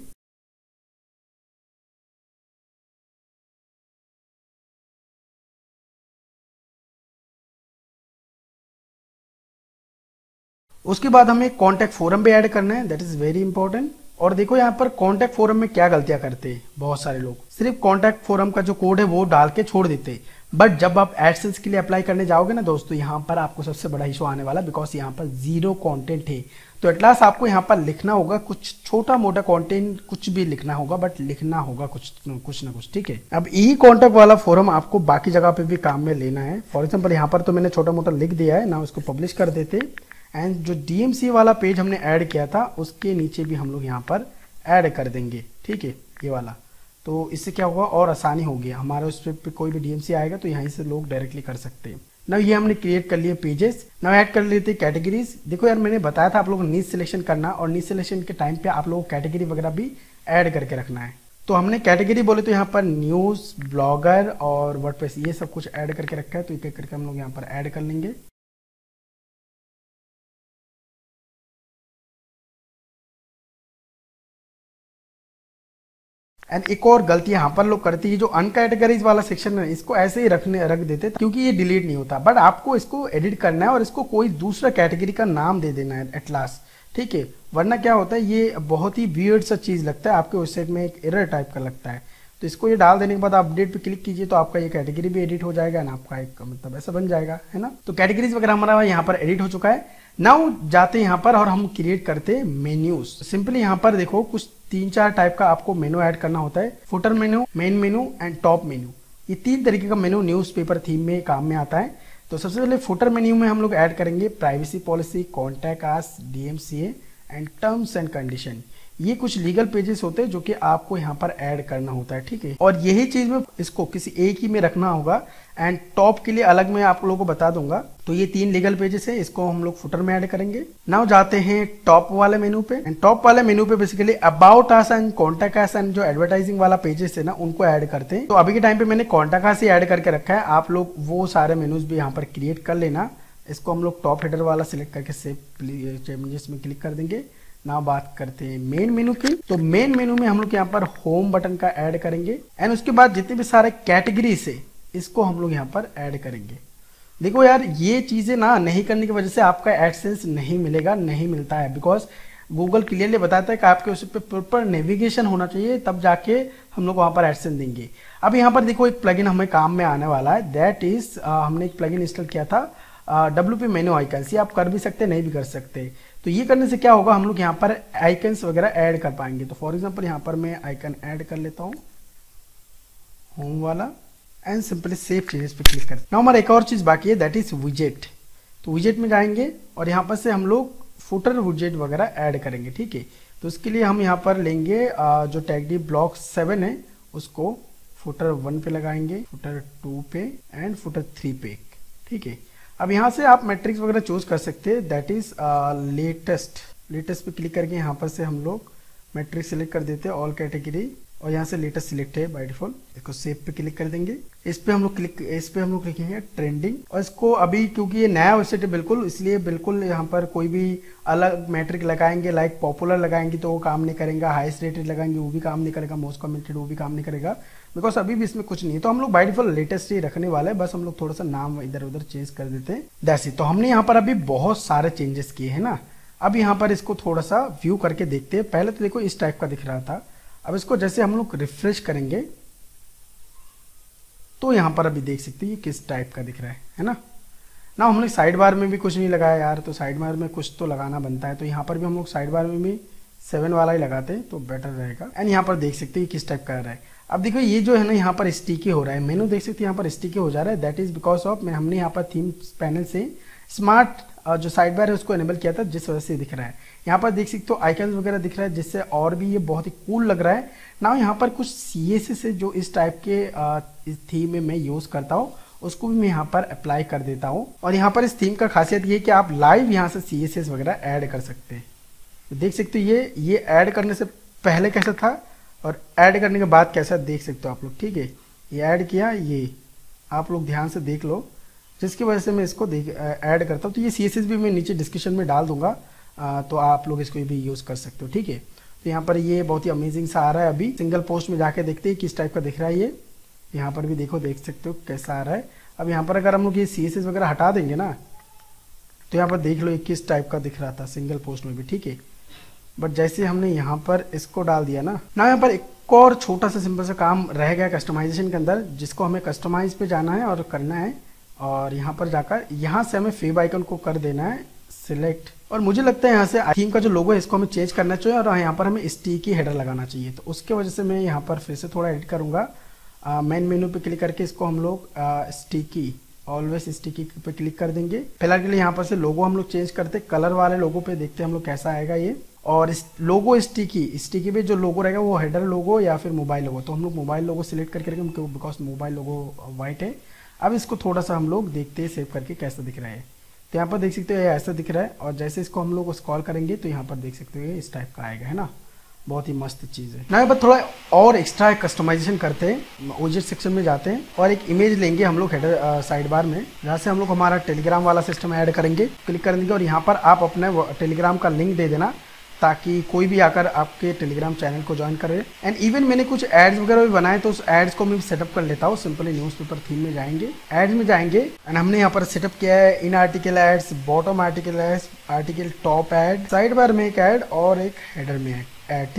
Speaker 1: उसके बाद हमें कॉन्टैक्ट फोरम पे ऐड करना है, दैट इज वेरी इंपॉर्टेंट। और देखो यहाँ पर कॉन्टैक्ट फोरम में क्या गलतियां करते हैं बहुत सारे लोग, सिर्फ कॉन्टैक्ट फोरम का जो कोड है वो डाल के छोड़ देते हैं। बट जब आप एडसेंस के लिए अप्लाई करने जाओगे ना दोस्तों, यहाँ पर आपको सबसे बड़ा इशू आने वाला, बिकॉज यहाँ पर 0 कंटेंट है। तो एटलास आपको यहाँ पर लिखना होगा कुछ छोटा मोटा कंटेंट, कुछ भी लिखना होगा, बट लिखना होगा कुछ ना कुछ, ठीक है। अब ई कॉन्टैक्ट वाला फोरम आपको बाकी जगह पे भी काम में लेना है। फॉर एग्जाम्पल यहाँ पर तो मैंने छोटा मोटा लिख दिया है ना, उसको पब्लिश कर देते एंड जो DMC वाला पेज हमने ऐड किया था उसके नीचे भी हम लोग यहाँ पर ऐड कर देंगे, ठीक है, ये वाला। तो इससे क्या होगा और आसानी होगी, हमारे उस पे कोई भी DMC आएगा तो यहीं से लोग डायरेक्टली कर सकते हैं। ना ये हमने क्रिएट कर लिए पेजेस। ना ऐड कर लेते कैटेगरीज। देखो यार मैंने बताया था आप लोगों को नीच सिलेक्शन करना, और नीच सिलेक्शन के टाइम पे आप लोगों को कैटेगरी वगैरह भी ऐड करके रखना है। तो हमने कैटेगरी बोले तो यहाँ पर न्यूज, ब्लॉगर और वर्डप्रेस ये सब कुछ ऐड करके रखा है, तो एक एक करके हम लोग यहाँ पर ऐड कर लेंगे। एंड एक और गलती यहाँ पर लोग करती है, जो अनकैटेगरीज वाला सेक्शन है इसको ऐसे ही रख देते क्योंकि ये डिलीट नहीं होता, बट आपको इसको एडिट करना है और इसको कोई दूसरा कैटेगरी का नाम दे देना है एट लास्ट, ठीक है। वरना क्या होता है, ये बहुत ही वियर्ड सा चीज लगता है आपके वेबसाइट में, एक एरर टाइप का लगता है। तो इसको ये डाल देने के बाद आप अपडेट पे क्लिक कीजिए तो आपका ये कैटेगरी भी एडिट हो जाएगा ना, आपका एक मतलब ऐसा बन जाएगा, है ना। तो कैटेगरीज वगैरह हमारा यहाँ पर एडिट हो चुका है। नाउ जाते हैं यहाँ पर और हम क्रिएट करते हैं मेन्यूज। सिंपली यहाँ पर देखो कुछ 3-4 टाइप का आपको मेनू ऐड करना होता है, footer menu, main menu and top menu. ये 3 तरीके का मेनू न्यूज़पेपर थीम में काम में आता है। तो सबसे पहले फुटर मेन्यू में हम लोग ऐड करेंगे privacy policy, contact us, DMCA and terms and condition. ये कुछ लीगल पेजेस होते हैं जो कि आपको यहाँ पर ऐड करना होता है, ठीक है। और यही चीज में इसको किसी एक ही में रखना होगा एंड टॉप के लिए अलग मैं आप लोगों को बता दूंगा। तो ये 3 लीगल पेजेस है, इसको हम लोग फुटर में ऐड करेंगे। नाउ जाते हैं टॉप वाले मेनू पे एंड टॉप वाले मेनू पे basically about us and contact us and जो एडवर्टाइजिंग वाला पेजेस है ना उनको ऐड करते हैं। तो अभी के टाइम पे मैंने कॉन्टैक्ट अस ही ऐड करके रखा है, आप लोग वो सारे मेनूज भी यहाँ पर क्रिएट कर लेना। इसको हम लोग टॉप हेडर वाला सिलेक्ट करके सेव चेंजेस में क्लिक कर देंगे। ना बात करते हैं मेन मेनू की। तो मेन मेनू में हम लोग यहाँ पर होम बटन का ऐड करेंगे एंड उसके बाद जितने भी सारे कैटेगरी से इसको हम लोग यहाँ पर ऐड करेंगे। देखो यार ये चीजें ना नहीं करने की वजह से आपका एडसेंस नहीं मिलेगा, नहीं मिलता है, बिकॉज गूगल क्लियरली बताता है कि आपके उस पर प्रॉपर नेविगेशन होना चाहिए, तब जाके हम लोग वहां पर एडसेंस देंगे। अब यहाँ पर देखो एक प्लगइन हमें काम में आने वाला है, दैट इज हमने एक प्लगइन इंस्टॉल किया था WP मेनू आइकन्स। ये आप कर भी सकते नहीं भी कर सकते। तो ये करने से क्या होगा, हम लोग यहाँ पर आइकन्स वगैरह ऐड कर पाएंगे। तो फॉर एग्जांपल यहाँ पर मैं आइकन ऐड कर लेता हूँ होम वाला एंड सिंपली सेव चेंजेस पे क्लिक करते हैं। हमारा एक और चीज बाकी है, दैट इज विजेट। तो विजेट में जाएंगे और यहाँ पर से हम लोग फुटर विजेट वगैरह ऐड करेंगे, ठीक है। तो उसके लिए हम यहाँ पर लेंगे जो टैगडी ब्लॉक 7 है उसको फुटर 1 पे लगाएंगे, फुटर 2 पे एंड फुटर 3 पे, ठीक है। अब यहाँ से आप मैट्रिक्स वगैरह चूज कर सकते हैं, दैट इज लेटेस्ट पे क्लिक करके यहाँ पर से हम लोग मैट्रिक्स सिलेक्ट कर देते हैं ऑल कैटेगरी और यहाँ से लेटेस्ट सिलेक्ट है बाय डिफॉल्ट। इसको सेव पे क्लिक कर देंगे। इस पे हम लोग लिखेंगे ट्रेंडिंग और इसको अभी क्योंकि ये नया वेबसाइट है बिल्कुल, इसलिए बिल्कुल यहाँ पर कोई भी अलग मैट्रिक लगाएंगे लाइक पॉपुलर लगाएंगे तो वो काम नहीं करेगा, हाईएस्ट रेटेड लगाएंगे वो भी काम नहीं करेगा, मोस्ट कमेंटेड वो भी काम नहीं करेगा, बिकॉज अभी भी इसमें कुछ नहीं है। तो हम लोग बाय डिफॉल्ट लेटेस्ट ही रखने वाले हैं, बस हम लोग थोड़ा सा नाम इधर उधर चेंज कर देते हैं, दैट्स इट। तो हमने यहाँ पर अभी बहुत सारे चेंजेस किए हैं ना। अब यहाँ पर इसको थोड़ा सा व्यू करके देखते हैं। पहले तो देखो इस टाइप का दिख रहा था, अब इसको जैसे हम लोग रिफ्रेश करेंगे तो यहाँ पर अभी देख सकते हैं ये किस टाइप का दिख रहा है ना। ना हम लोग साइड बार में भी कुछ नहीं लगाया यार, तो साइड बार में कुछ तो लगाना बनता है, तो यहाँ पर भी हम लोग साइड बार में भी 7 वाला ही लगाते हैं तो बेटर रहेगा। एंड यहाँ पर देख सकते हैं किस टाइप का रहा है। अब देखो ये जो है ना यहाँ पर स्टिकी हो रहा है, मेनू देख सकते हैं यहाँ पर स्टिकी हो जा रहा है, दैट इज बिकॉज ऑफ हमने यहाँ पर थीम पैनल से स्मार्ट जो साइड बार है उसको एनेबल किया था, जिस वजह से दिख रहा है। यहाँ पर देख सकते हो आइकन्स वगैरह दिख रहा है, जिससे और भी ये बहुत ही कूल लग रहा है ना। यहाँ पर कुछ CSS है जो इस टाइप के इस थीम में मैं यूज करता हूँ, उसको भी मैं यहाँ पर अप्लाई कर देता हूँ। और यहाँ पर इस थीम का खासियत ये है कि आप लाइव यहाँ से CSS वगैरह ऐड कर सकते हैं। तो देख सकते हो ये ऐड करने से पहले कैसा था और ऐड करने के बाद कैसा देख सकते हो आप लोग, ठीक है। ये ऐड किया, ये आप लोग ध्यान से देख लो, जिसकी वजह से मैं इसको ऐड करता हूँ। तो ये CSS भी मैं नीचे डिस्क्रिप्शन में डाल दूंगा, तो आप लोग इसको भी यूज़ कर सकते हो, ठीक है। तो यहाँ पर ये बहुत ही अमेजिंग सा आ रहा है। अभी सिंगल पोस्ट में जाके देखते हैं किस टाइप का दिख रहा है ये। यहाँ पर भी देखो, देख सकते हो कैसा आ रहा है। अब यहाँ पर अगर हम लोग ये CSS वगैरह हटा देंगे ना तो यहाँ पर देख लो ये किस टाइप का दिख रहा था सिंगल पोस्ट में भी, ठीक है। बट जैसे हमने यहाँ पर इसको डाल दिया ना यहाँ पर एक और छोटा सा सिंपल सा काम रह गया कस्टमाइजेशन के अंदर, जिसको हमें कस्टमाइज पे जाना है और करना है। और यहाँ पर जाकर यहाँ से हमें फेव आइकन को कर देना है सिलेक्ट, और मुझे लगता है यहाँ से थीम का जो लोगो है इसको हमें चेंज करना चाहिए और यहाँ पर हमें स्टिकी हेडर लगाना चाहिए। तो उसके वजह से मैं यहाँ पर फिर से थोड़ा एडिट करूँगा। मेन मेनू पे क्लिक करके इसको हम लोग स्टिकी ऑलवेज स्टिकी पे क्लिक कर देंगे। फिलहाल के लिए यहाँ पर से लोगो हम लोग चेंज करते, कलर वाले लोगो पे देखते हैं हम लोग कैसा आएगा ये। और इस लोगो स्टिकी पे जो लोगो रहेगा वो हेडर लोगो या फिर मोबाइल लोगो, तो हम लोग मोबाइल लोगो सिलेक्ट करके रखेंगे बिकॉज मोबाइल लोगो वाइट है। अब इसको थोड़ा सा हम लोग देखते हैं सेव करके कैसा दिख रहा है। तो यहाँ पर देख सकते हो ये ऐसा दिख रहा है, और जैसे इसको हम लोग स्क्रॉल करेंगे तो यहाँ पर देख सकते हो ये इस टाइप का आएगा, है ना। बहुत ही मस्त चीज़ है ना। यहाँ पर थोड़ा और एक्स्ट्रा कस्टमाइजेशन करते हैं, ओजेट सेक्शन में जाते हैं और एक इमेज लेंगे हम लोग हेडर साइड बार में, जहाँ से हम लोग हमारा टेलीग्राम वाला सिस्टम ऐड करेंगे। क्लिक कर देंगे और यहाँ पर आप अपने टेलीग्राम का लिंक दे देना ताकि कोई भी आकर आपके टेलीग्राम चैनल को ज्वाइन करे। एंड इवन मैंने कुछ एड्स वगैरह भी बनाए, तो उस एड्स को मैं सेटअप कर लेता हूँ। सिंपली न्यूज़पेपर थीम में जाएंगे, एड्स में जाएंगे एंड हमने यहाँ पर सेटअप किया है in article ads, bottom article ads, article top ad, sidebar में एक एड और एक हेडर में एड, ठीक है।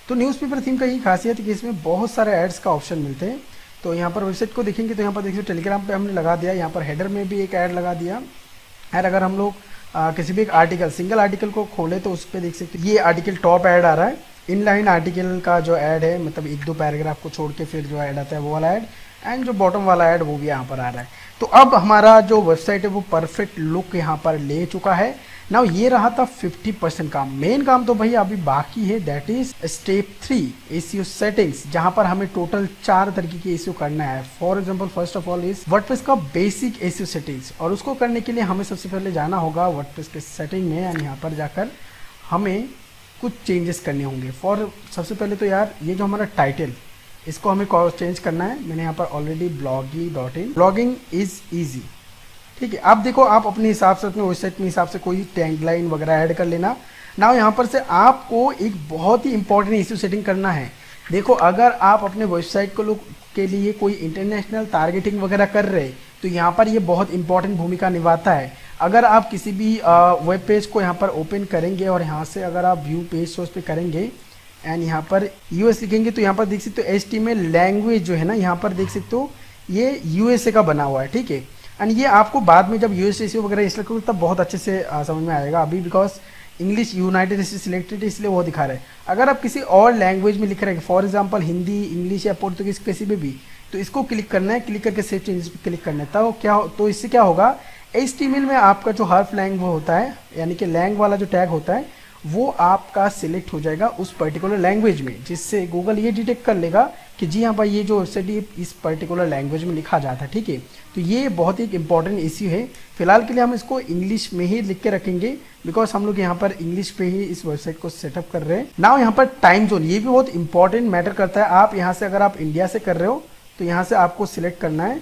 Speaker 1: तो न्यूज़पेपर थीम का ये खासियत है कि इसमें बहुत सारे एड्स का ऑप्शन मिलते हैं। तो यहाँ पर वेबसाइट को देखेंगे तो यहाँ पर देखिए टेलीग्राम पे हमने लगा दिया, यहाँ पर हेडर में भी एक ऐड लगा दिया। और अगर हम लोग किसी भी एक आर्टिकल, सिंगल आर्टिकल को खोले तो उस पर देख सकते हैं ये आर्टिकल टॉप ऐड आ रहा है। इनलाइन आर्टिकल का जो ऐड है, मतलब 1-2 पैराग्राफ को छोड़ के फिर जो ऐड आता है वो वाला ऐड, एंड जो बॉटम वाला ऐड वो भी यहाँ पर आ रहा है। तो अब हमारा जो वेबसाइट है वो परफेक्ट लुक यहाँ पर ले चुका है। नाउ ये रहा था 50% काम। मेन काम तो भाई अभी बाकी है, that is step 3 SEO settings, जहां पर हमें टोटल 4 तरीके की एसईओ करना है। For example first of all is WordPress का बेसिक एसईओ सेटिंग्स, और उसको करने के लिए हमें सबसे पहले जाना होगा वर्डप्रेस के सेटिंग में, एंड यहाँ पर जाकर हमें कुछ चेंजेस करने होंगे। फॉर सबसे पहले तो यार ये जो हमारा टाइटल, इसको हमें चेंज करना है। मैंने यहाँ पर already blogging.in, blogging is easy, ठीक है। आप देखो, आप अपने हिसाब से, अपने वेबसाइट के हिसाब से कोई टैगलाइन वगैरह ऐड कर लेना। ना यहाँ पर से आपको एक बहुत ही इंपॉर्टेंट इश्यू सेटिंग करना है। देखो, अगर आप अपने वेबसाइट को लोग के लिए कोई इंटरनेशनल टारगेटिंग वगैरह कर रहे तो यहाँ पर ये बहुत इंपॉर्टेंट भूमिका निभाता है। अगर आप किसी भी वेब पेज को यहाँ पर ओपन करेंगे और यहाँ से अगर आप व्यू पेज सोर्स पे करेंगे एंड यहाँ पर यूएस लिखेंगे तो यहाँ पर देख सकते हो HTML लैंग्वेज जो है ना, यहाँ पर देख सकते हो ये USA का बना हुआ है, ठीक है। एंड ये आपको बाद में जब यूएस एसईओ वगैरह इंस्टॉल करोगे तब बहुत अच्छे से समझ में आएगा। अभी because English United State selected है इसलिए वो दिखा रहे हैं। अगर आप किसी और लैंग्वेज में लिख रहे हैं, फॉर एग्जांपल हिंदी, इंग्लिश या पोर्तुगीज किसी में भी, तो इसको क्लिक करना है, क्लिक करके सेव चेंजेस पे क्लिक करना है। तो इससे क्या होगा, HTML में आपका जो हर्फ लैंग वो होता है, यानी कि लैंग वाला जो टैग होता है वो आपका सिलेक्ट हो जाएगा उस पर्टिकुलर लैंग्वेज में, जिससे गूगल ये डिटेक्ट कर लेगा कि जी हाँ भाई ये जो वेबसाइट इस पर्टिकुलर लैंग्वेज में लिखा जाता है, ठीक है। तो ये बहुत ही इंपॉर्टेंट इश्यू है। फिलहाल के लिए हम इसको इंग्लिश में ही लिख के रखेंगे, बिकॉज हम लोग यहाँ पर इंग्लिश पे ही इस वेबसाइट को सेटअप कर रहे हैं। नाउ यहाँ पर टाइम जोन, ये भी बहुत इंपॉर्टेंट मैटर करता है। आप यहाँ से, अगर आप इंडिया से कर रहे हो तो यहाँ से आपको सिलेक्ट करना है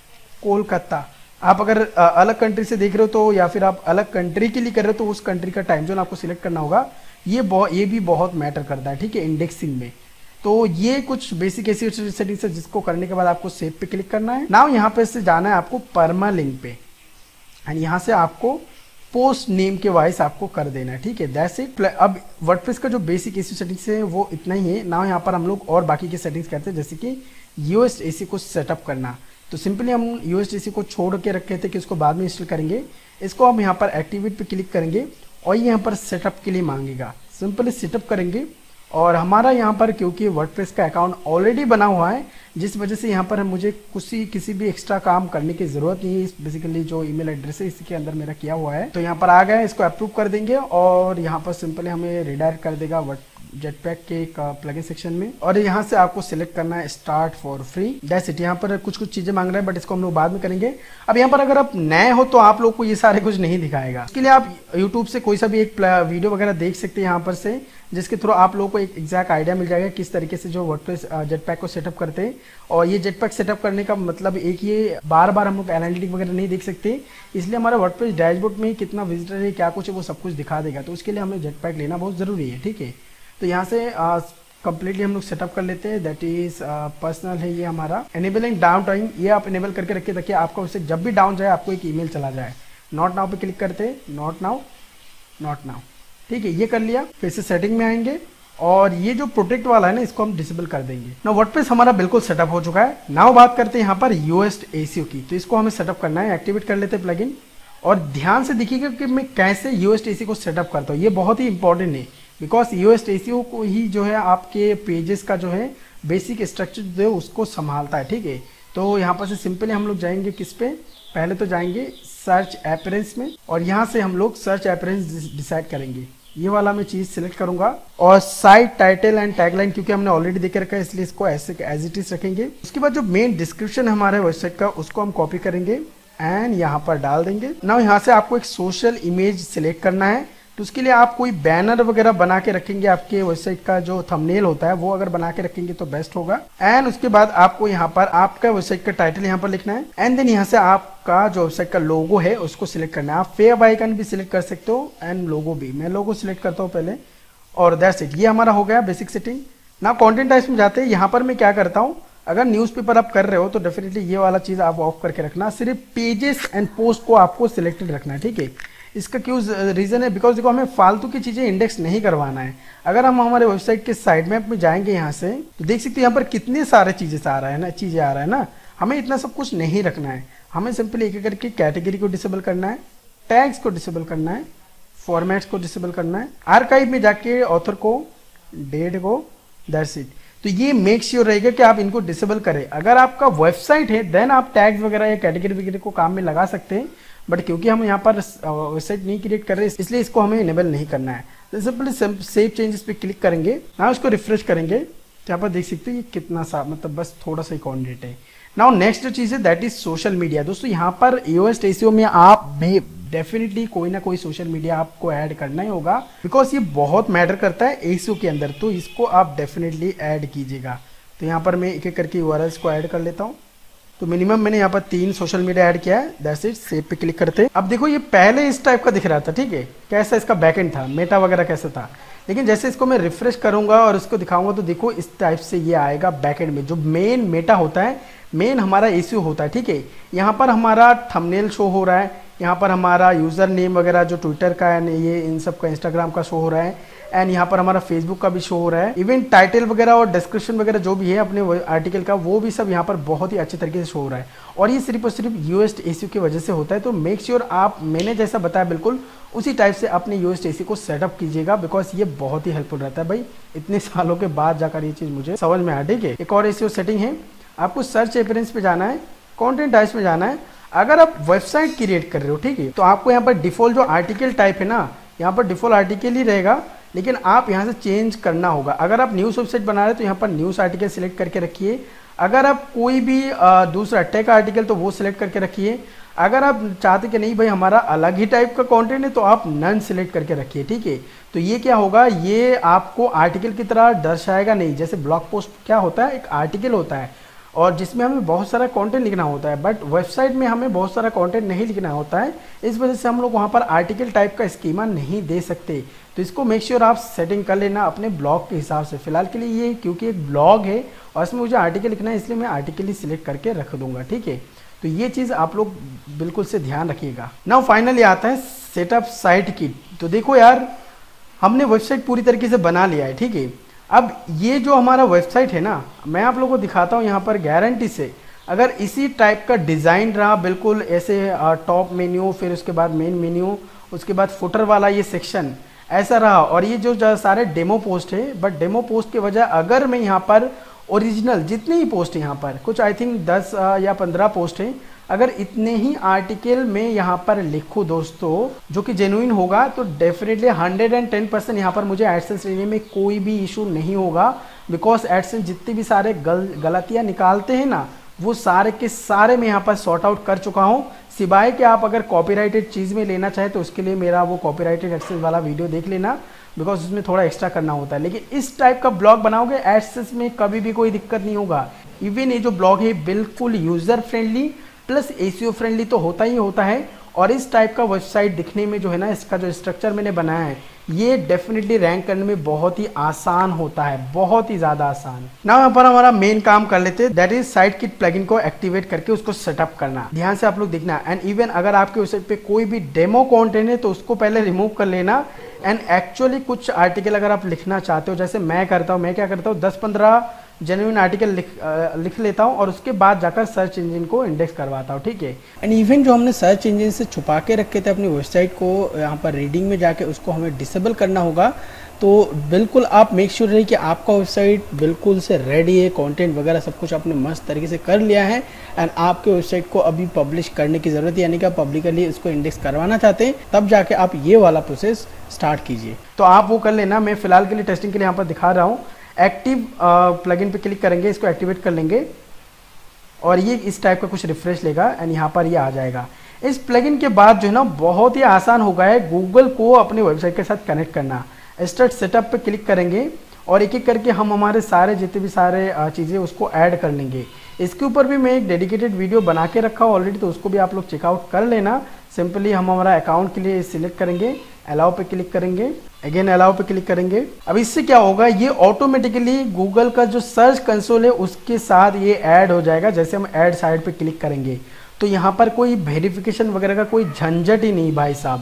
Speaker 1: कोलकाता। आप अगर अलग कंट्री से देख रहे हो तो, या फिर आप अलग कंट्री के लिए कर रहे हो तो उस कंट्री का टाइम जोन आपको सिलेक्ट करना होगा। ये भी बहुत मैटर करता है, ठीक है, इंडेक्सिंग में। तो ये कुछ बेसिक ऐसी सेटिंग्स है जिसको करने के बाद आपको सेव पे क्लिक करना है। नाउ यहाँ पे से जाना है आपको परमा लिंक पे, एंड यहाँ से आपको पोस्ट नेम के वाइज आपको कर देना है, ठीक है, दैट्स इट। अब वर्डप्रेस का जो बेसिक एसी सेटिंग्स है वो इतना ही है। नाउ यहाँ पर हम लोग और बाकी की सेटिंग्स करते हैं, जैसे कि USAC को सेटअप करना। तो सिंपली हम USAC को छोड़ के रखे थे कि इसको बाद में इंस्टॉल करेंगे। इसको हम यहाँ पर एक्टिवेट पे क्लिक करेंगे और ये यहाँ पर सेटअप के लिए मांगेगा। सिंपली सेटअप करेंगे और हमारा यहाँ पर क्योंकि वर्डप्रेस का अकाउंट ऑलरेडी बना हुआ है, जिस वजह से यहाँ पर मुझे किसी भी एक्स्ट्रा काम करने की जरूरत नहीं है। बेसिकली जो ईमेल एड्रेस है इसके अंदर मेरा किया हुआ है। तो यहाँ पर आ गए, इसको अप्रूव कर देंगे और यहाँ पर सिंपली हमें रिडायरेक्ट कर देगा जेटपैक के एक प्लगइन सेक्शन में, और यहाँ से आपको सिलेक्ट करना है start for free, that's it. यहाँ पर कुछ चीजें मांग रहे हैं बट इसको हम लोग बाद में करेंगे। अब यहाँ पर अगर आप नए हो तो आप लोग को ये सारे कुछ नहीं दिखाएगा। इसके लिए आप यूट्यूब से कोई सा भी एक वीडियो वगैरह देख सकते हैं यहाँ पर से, जिसके थ्रू आप लोगों को एक एग्जैक्ट आइडिया मिल जाएगा किस तरीके से जो वर्डप्रेस जेटपैक को सेटअप करते हैं। और ये जेटपैक सेटअप करने का मतलब एक, ये बार बार हम लोग एनालिटिक वगैरह नहीं देख सकते, इसलिए हमारा वर्डप्रेस डैशबोर्ड में कितना विजिटर है, क्या कुछ है, वो सब कुछ दिखा देगा। तो उसके लिए हमें जेटपैक लेना बहुत ज़रूरी है, ठीक है। तो यहाँ से कंप्लीटली हम लोग सेटअप कर लेते हैं, दैट इज पर्सनल है ये हमारा। एनेबलिंग डाउन टाइम, ये आप एनेबल करके रखिए ताकि आपका उससे जब भी डाउन जाए आपको एक ईमेल चला जाए। नॉट नाउ पे क्लिक करते हैं, नॉट नाउ, ठीक है, ये कर लिया। फिर से सेटिंग में आएंगे और ये जो प्रोटेक्ट वाला है ना, इसको हम डिसेबल कर देंगे। नाउ वर्डप्रेस हमारा बिल्कुल सेटअप हो चुका है। नाउ बात करते हैं यहाँ पर USAC की, तो इसको हमें सेटअप करना है। एक्टिवेट कर लेते हैं प्लगइन, और ध्यान से देखिएगा कि मैं कैसे USAC को सेटअप करता हूँ। ये बहुत ही इंपॉर्टेंट है, बिकॉज USAC को ही जो है आपके पेजेस का जो है बेसिक स्ट्रक्चर जो है उसको संभालता है, ठीक है। तो यहाँ पर से सिंपली हम लोग जाएंगे किस पे, पहले तो जाएंगे सर्च अपीयरेंस में, और यहाँ से हम लोग सर्च अपीयरेंस डिसाइड करेंगे। ये वाला मैं चीज सिलेक्ट करूंगा, और साइट टाइटल एंड टैगलाइन क्योंकि हमने ऑलरेडी देख रखा है इसलिए इसको ऐसे एज इट इज रखेंगे। उसके बाद जो मेन डिस्क्रिप्शन है हमारे वेबसाइट का उसको हम कॉपी करेंगे एंड यहाँ पर डाल देंगे। नाउ यहाँ से आपको एक सोशल इमेज सिलेक्ट करना है, तो उसके लिए आप कोई बैनर वगैरह बना के रखेंगे। आपके वेबसाइट का जो थंबनेल होता है वो अगर बना के रखेंगे तो बेस्ट होगा। एंड उसके बाद आपको यहाँ पर आपका वेबसाइट का टाइटल यहाँ पर लिखना है, एंड देन यहाँ से आपका जो वेबसाइट का लोगो है उसको सिलेक्ट करना है। आप फेव आइकन भी सिलेक्ट कर सकते हो एंड लोगो भी। मैं लोगो सिलेक्ट करता हूँ पहले, और दैट्स इट। ये हमारा हो गया बेसिक सेटिंग। ना कंटेंट टाइप्स में जाते हैं। यहाँ पर मैं क्या करता हूँ, अगर न्यूज़पेपर आप कर रहे हो तो डेफिनेटली ये वाला चीज़ आप ऑफ करके रखना, सिर्फ पेजेस एंड पोस्ट को आपको सिलेक्टेड रखना है, ठीक है। इसका क्यों रीज़न है, बिकॉज देखो हमें फालतू की चीज़ें इंडेक्स नहीं करवाना है। अगर हम हमारे वेबसाइट के साइड मैप में जाएंगे यहाँ से तो देख सकते हैं यहाँ पर कितने सारे चीज़ें आ रहा है ना, हमें इतना सब कुछ नहीं रखना है। हमें सिंपली एक एक करके कैटेगरी को डिसेबल करना है, टैग्स को डिसेबल करना है, फॉर्मेट्स को डिसेबल करना है, आर्काइव में जाके ऑथर को, डेट को, दैट्स इट। तो ये मेक श्योर रहेगा कि आप इनको डिसेबल करें। अगर आपका वेबसाइट है देन आप टैग्स वगैरह या कैटेगरी वगैरह को काम में लगा सकते हैं, बट क्योंकि हम यहाँ पर वेबसाइट नहीं क्रिएट कर रहे इसलिए इसको हमें इनेबल नहीं करना है। तो सिंपली सेव चेंजेस पे क्लिक करेंगे ना, उसको रिफ्रेश करेंगे तो यहाँ पर देख सकते हैं ये कितना सा मतलब बस थोड़ा सा कॉन्टेंट है। नाउ नेक्स्ट जो चीज़ है दैट इज सोशल मीडिया। दोस्तों यहाँ पर Yoast SEO में आप डेफिनेटली कोई ना कोई सोशल मीडिया आपको ऐड करना ही होगा, बिकॉज ये बहुत मैटर करता है SEO के अंदर, तो इसको आप डेफिनेटली ऐड कीजिएगा। तो यहाँ पर मैं एक एक करके URLs को ऐड कर लेता हूँ। तो मिनिमम मैंने यहाँ पर 3 सोशल मीडिया ऐड किया है, दैट्स इट। सेव पे क्लिक करते हैं। अब देखो ये पहले इस टाइप का दिख रहा था, ठीक है, कैसा इसका बैकएंड था, मेटा वगैरह कैसा था, लेकिन जैसे इसको मैं रिफ्रेश करूंगा और इसको दिखाऊंगा तो देखो इस टाइप से ये आएगा बैकएंड में। जो मेन मेटा होता है, मेन हमारा SEO होता है, ठीक है। यहाँ पर हमारा थंबनेल शो हो रहा है, यहाँ पर हमारा यूज़र नेम वगैरह जो ट्विटर का है, ये इन सब का, इंस्टाग्राम का शो हो रहा है, एंड यहाँ पर हमारा फेसबुक का भी शो हो रहा है। इवन टाइटल वगैरह और डिस्क्रिप्शन वगैरह जो भी है अपने आर्टिकल का, वो भी सब यहाँ पर बहुत ही अच्छे तरीके से शो हो रहा है। और ये सिर्फ और सिर्फ Yoast SEO की वजह से होता है। तो मेक श्योर आप मैंने जैसा बताया बिल्कुल उसी टाइप से अपने Yoast SEO को सेटअप कीजिएगा, बिकॉज ये बहुत ही हेल्पफुल रहता है। भाई इतने सालों के बाद जाकर ये चीज़ मुझे समझ में आ, ठीक है। एक और SEO सेटिंग है, आपको सर्च अपीयरेंस पे जाना है, कंटेंट टाइप्स में जाना है। अगर आप वेबसाइट क्रिएट कर रहे हो, ठीक है, तो आपको यहाँ पर डिफॉल्ट जो आर्टिकल टाइप है ना, यहाँ पर डिफॉल्ट आर्टिकल ही रहेगा, लेकिन आप यहाँ से चेंज करना होगा। अगर आप न्यूज़ वेबसाइट बना रहे हैं तो यहाँ पर न्यूज़ आर्टिकल सिलेक्ट करके रखिए। अगर आप कोई भी दूसरा टेक आर्टिकल तो वो सिलेक्ट करके रखिए। अगर आप चाहते कि नहीं भाई हमारा अलग ही टाइप का कंटेंट है तो आप नन सिलेक्ट करके रखिए, ठीक है। तो ये क्या होगा, ये आपको आर्टिकल की तरह दर्शाएगा नहीं। जैसे ब्लॉग पोस्ट क्या होता है, एक आर्टिकल होता है और जिसमें हमें बहुत सारा कंटेंट लिखना होता है, बट वेबसाइट में हमें बहुत सारा कंटेंट नहीं लिखना होता है। इस वजह से हम लोग वहाँ पर आर्टिकल टाइप का स्कीमा नहीं दे सकते। तो इसको मेक श्योर आप सेटिंग कर लेना अपने ब्लॉग के हिसाब से। फिलहाल के लिए ये क्योंकि एक ब्लॉग है और इसमें मुझे आर्टिकल लिखना है, इसलिए मैं आर्टिकल ही सिलेक्ट करके रख दूंगा, ठीक है। तो ये चीज़ आप लोग बिल्कुल से ध्यान रखिएगा। नाउ फाइनली आता है सेटअप साइट किट। तो देखो यार, हमने वेबसाइट पूरी तरीके से बना लिया है, ठीक है। अब ये जो हमारा वेबसाइट है ना, मैं आप लोगों को दिखाता हूँ यहाँ पर गारंटी से। अगर इसी टाइप का डिज़ाइन रहा बिल्कुल ऐसे, टॉप मेन्यू, फिर उसके बाद मेन मेन्यू, उसके बाद फुटर वाला ये सेक्शन ऐसा रहा, और ये जो सारे डेमो पोस्ट है, बट डेमो पोस्ट के वजह अगर मैं यहाँ पर ओरिजिनल जितने ही पोस्ट हैं, यहाँ पर कुछ आई थिंक 10 या 15 पोस्ट हैं, अगर इतने ही आर्टिकल में यहाँ पर लिखूँ दोस्तों जो कि जेन्युइन होगा, तो डेफिनेटली 110% यहाँ पर मुझे एडसेंस लेने में कोई भी इशू नहीं होगा। बिकॉज एडसेंस जितने भी सारे गलतियाँ निकालते हैं ना, वो सारे के सारे मैं यहाँ पर सॉर्ट आउट कर चुका हूँ। सिवाय कि आप अगर कॉपीराइटेड चीज़ में लेना चाहे तो उसके लिए मेरा वो कॉपीराइटेड एडसेंस वाला वीडियो देख लेना, बिकॉज उसमें थोड़ा एक्स्ट्रा करना होता है। लेकिन इस टाइप का ब्लॉग बनाओगे एडसेंस में कभी भी कोई दिक्कत नहीं होगा। इवन ये जो ब्लॉग है बिल्कुल user friendly plus SEO friendly तो होता ही होता है। और इस टाइप का वेबसाइट दिखने में जो है ना, इसका जो स्ट्रक्चर मैंने बनाया है, ये डेफिनेटली रैंक करने में बहुत ही आसान होता है, बहुत ही ज़्यादा आसान। नाउ यहाँ पर हमारा मेन काम कर लेते हैं, that is site kit plugin को एक्टिवेट करके उसको सेटअप करना। ध्यान से आप लोग देखना। एंड इवन अगर आपके वेबसाइट पे कोई भी डेमो कंटेंट है तो उसको पहले रिमूव कर लेना। एंड एक्चुअली कुछ आर्टिकल अगर आप लिखना चाहते हो, जैसे मैं करता हूँ, मैं क्या करता हूँ 10-15 जेन्युइन आर्टिकल लिख लेता हूँ और उसके बाद जाकर सर्च इंजन को इंडेक्स करवाता हूँ, ठीक है। एंड इवन जो हमने सर्च इंजन से छुपा के रखे थे अपनी वेबसाइट को, यहाँ पर रीडिंग में जाके उसको हमें डिसेबल करना होगा। तो बिल्कुल आप मेक श्योर रहिए कि आपका वेबसाइट बिल्कुल से रेडी है, कंटेंट वगैरह सब कुछ आपने मस्त तरीके से कर लिया है। एंड आपके वेबसाइट को अभी पब्लिश करने की ज़रूरत है, यानी कि आप पब्लिकली इसको इंडेक्स करवाना चाहते हैं, तब जाके आप ये वाला प्रोसेस स्टार्ट कीजिए। तो आप वो कर लेना। मैं फिलहाल के लिए टेस्टिंग के लिए यहाँ पर दिखा रहा हूँ। एक्टिव प्लगइन पे क्लिक करेंगे, इसको एक्टिवेट कर लेंगे और ये इस टाइप का कुछ रिफ्रेश लेगा एंड यहाँ पर ये आ जाएगा। इस प्लगइन के बाद जो है ना बहुत ही आसान हो गया है गूगल को अपने वेबसाइट के साथ कनेक्ट करना। स्टार्ट सेटअप पे क्लिक करेंगे और एक एक करके हम हमारे सारे जितने भी सारे चीज़ें उसको ऐड कर लेंगे। इसके ऊपर भी मैं एक डेडिकेटेड वीडियो बना के रखा हूँ ऑलरेडी, तो उसको भी आप लोग चेकआउट कर लेना। सिंपली हम हमारा अकाउंट के लिए सिलेक्ट करेंगे, अलाउ पे क्लिक करेंगे, अगेन अलाउ पे क्लिक करेंगे। अब इससे क्या होगा, ये ऑटोमेटिकली गूगल का जो सर्च कंसोल है उसके साथ ये ऐड हो जाएगा। जैसे हम ऐड साइड पे क्लिक करेंगे तो यहाँ पर कोई वेरिफिकेशन वगैरह का कोई झंझट ही नहीं भाई साहब।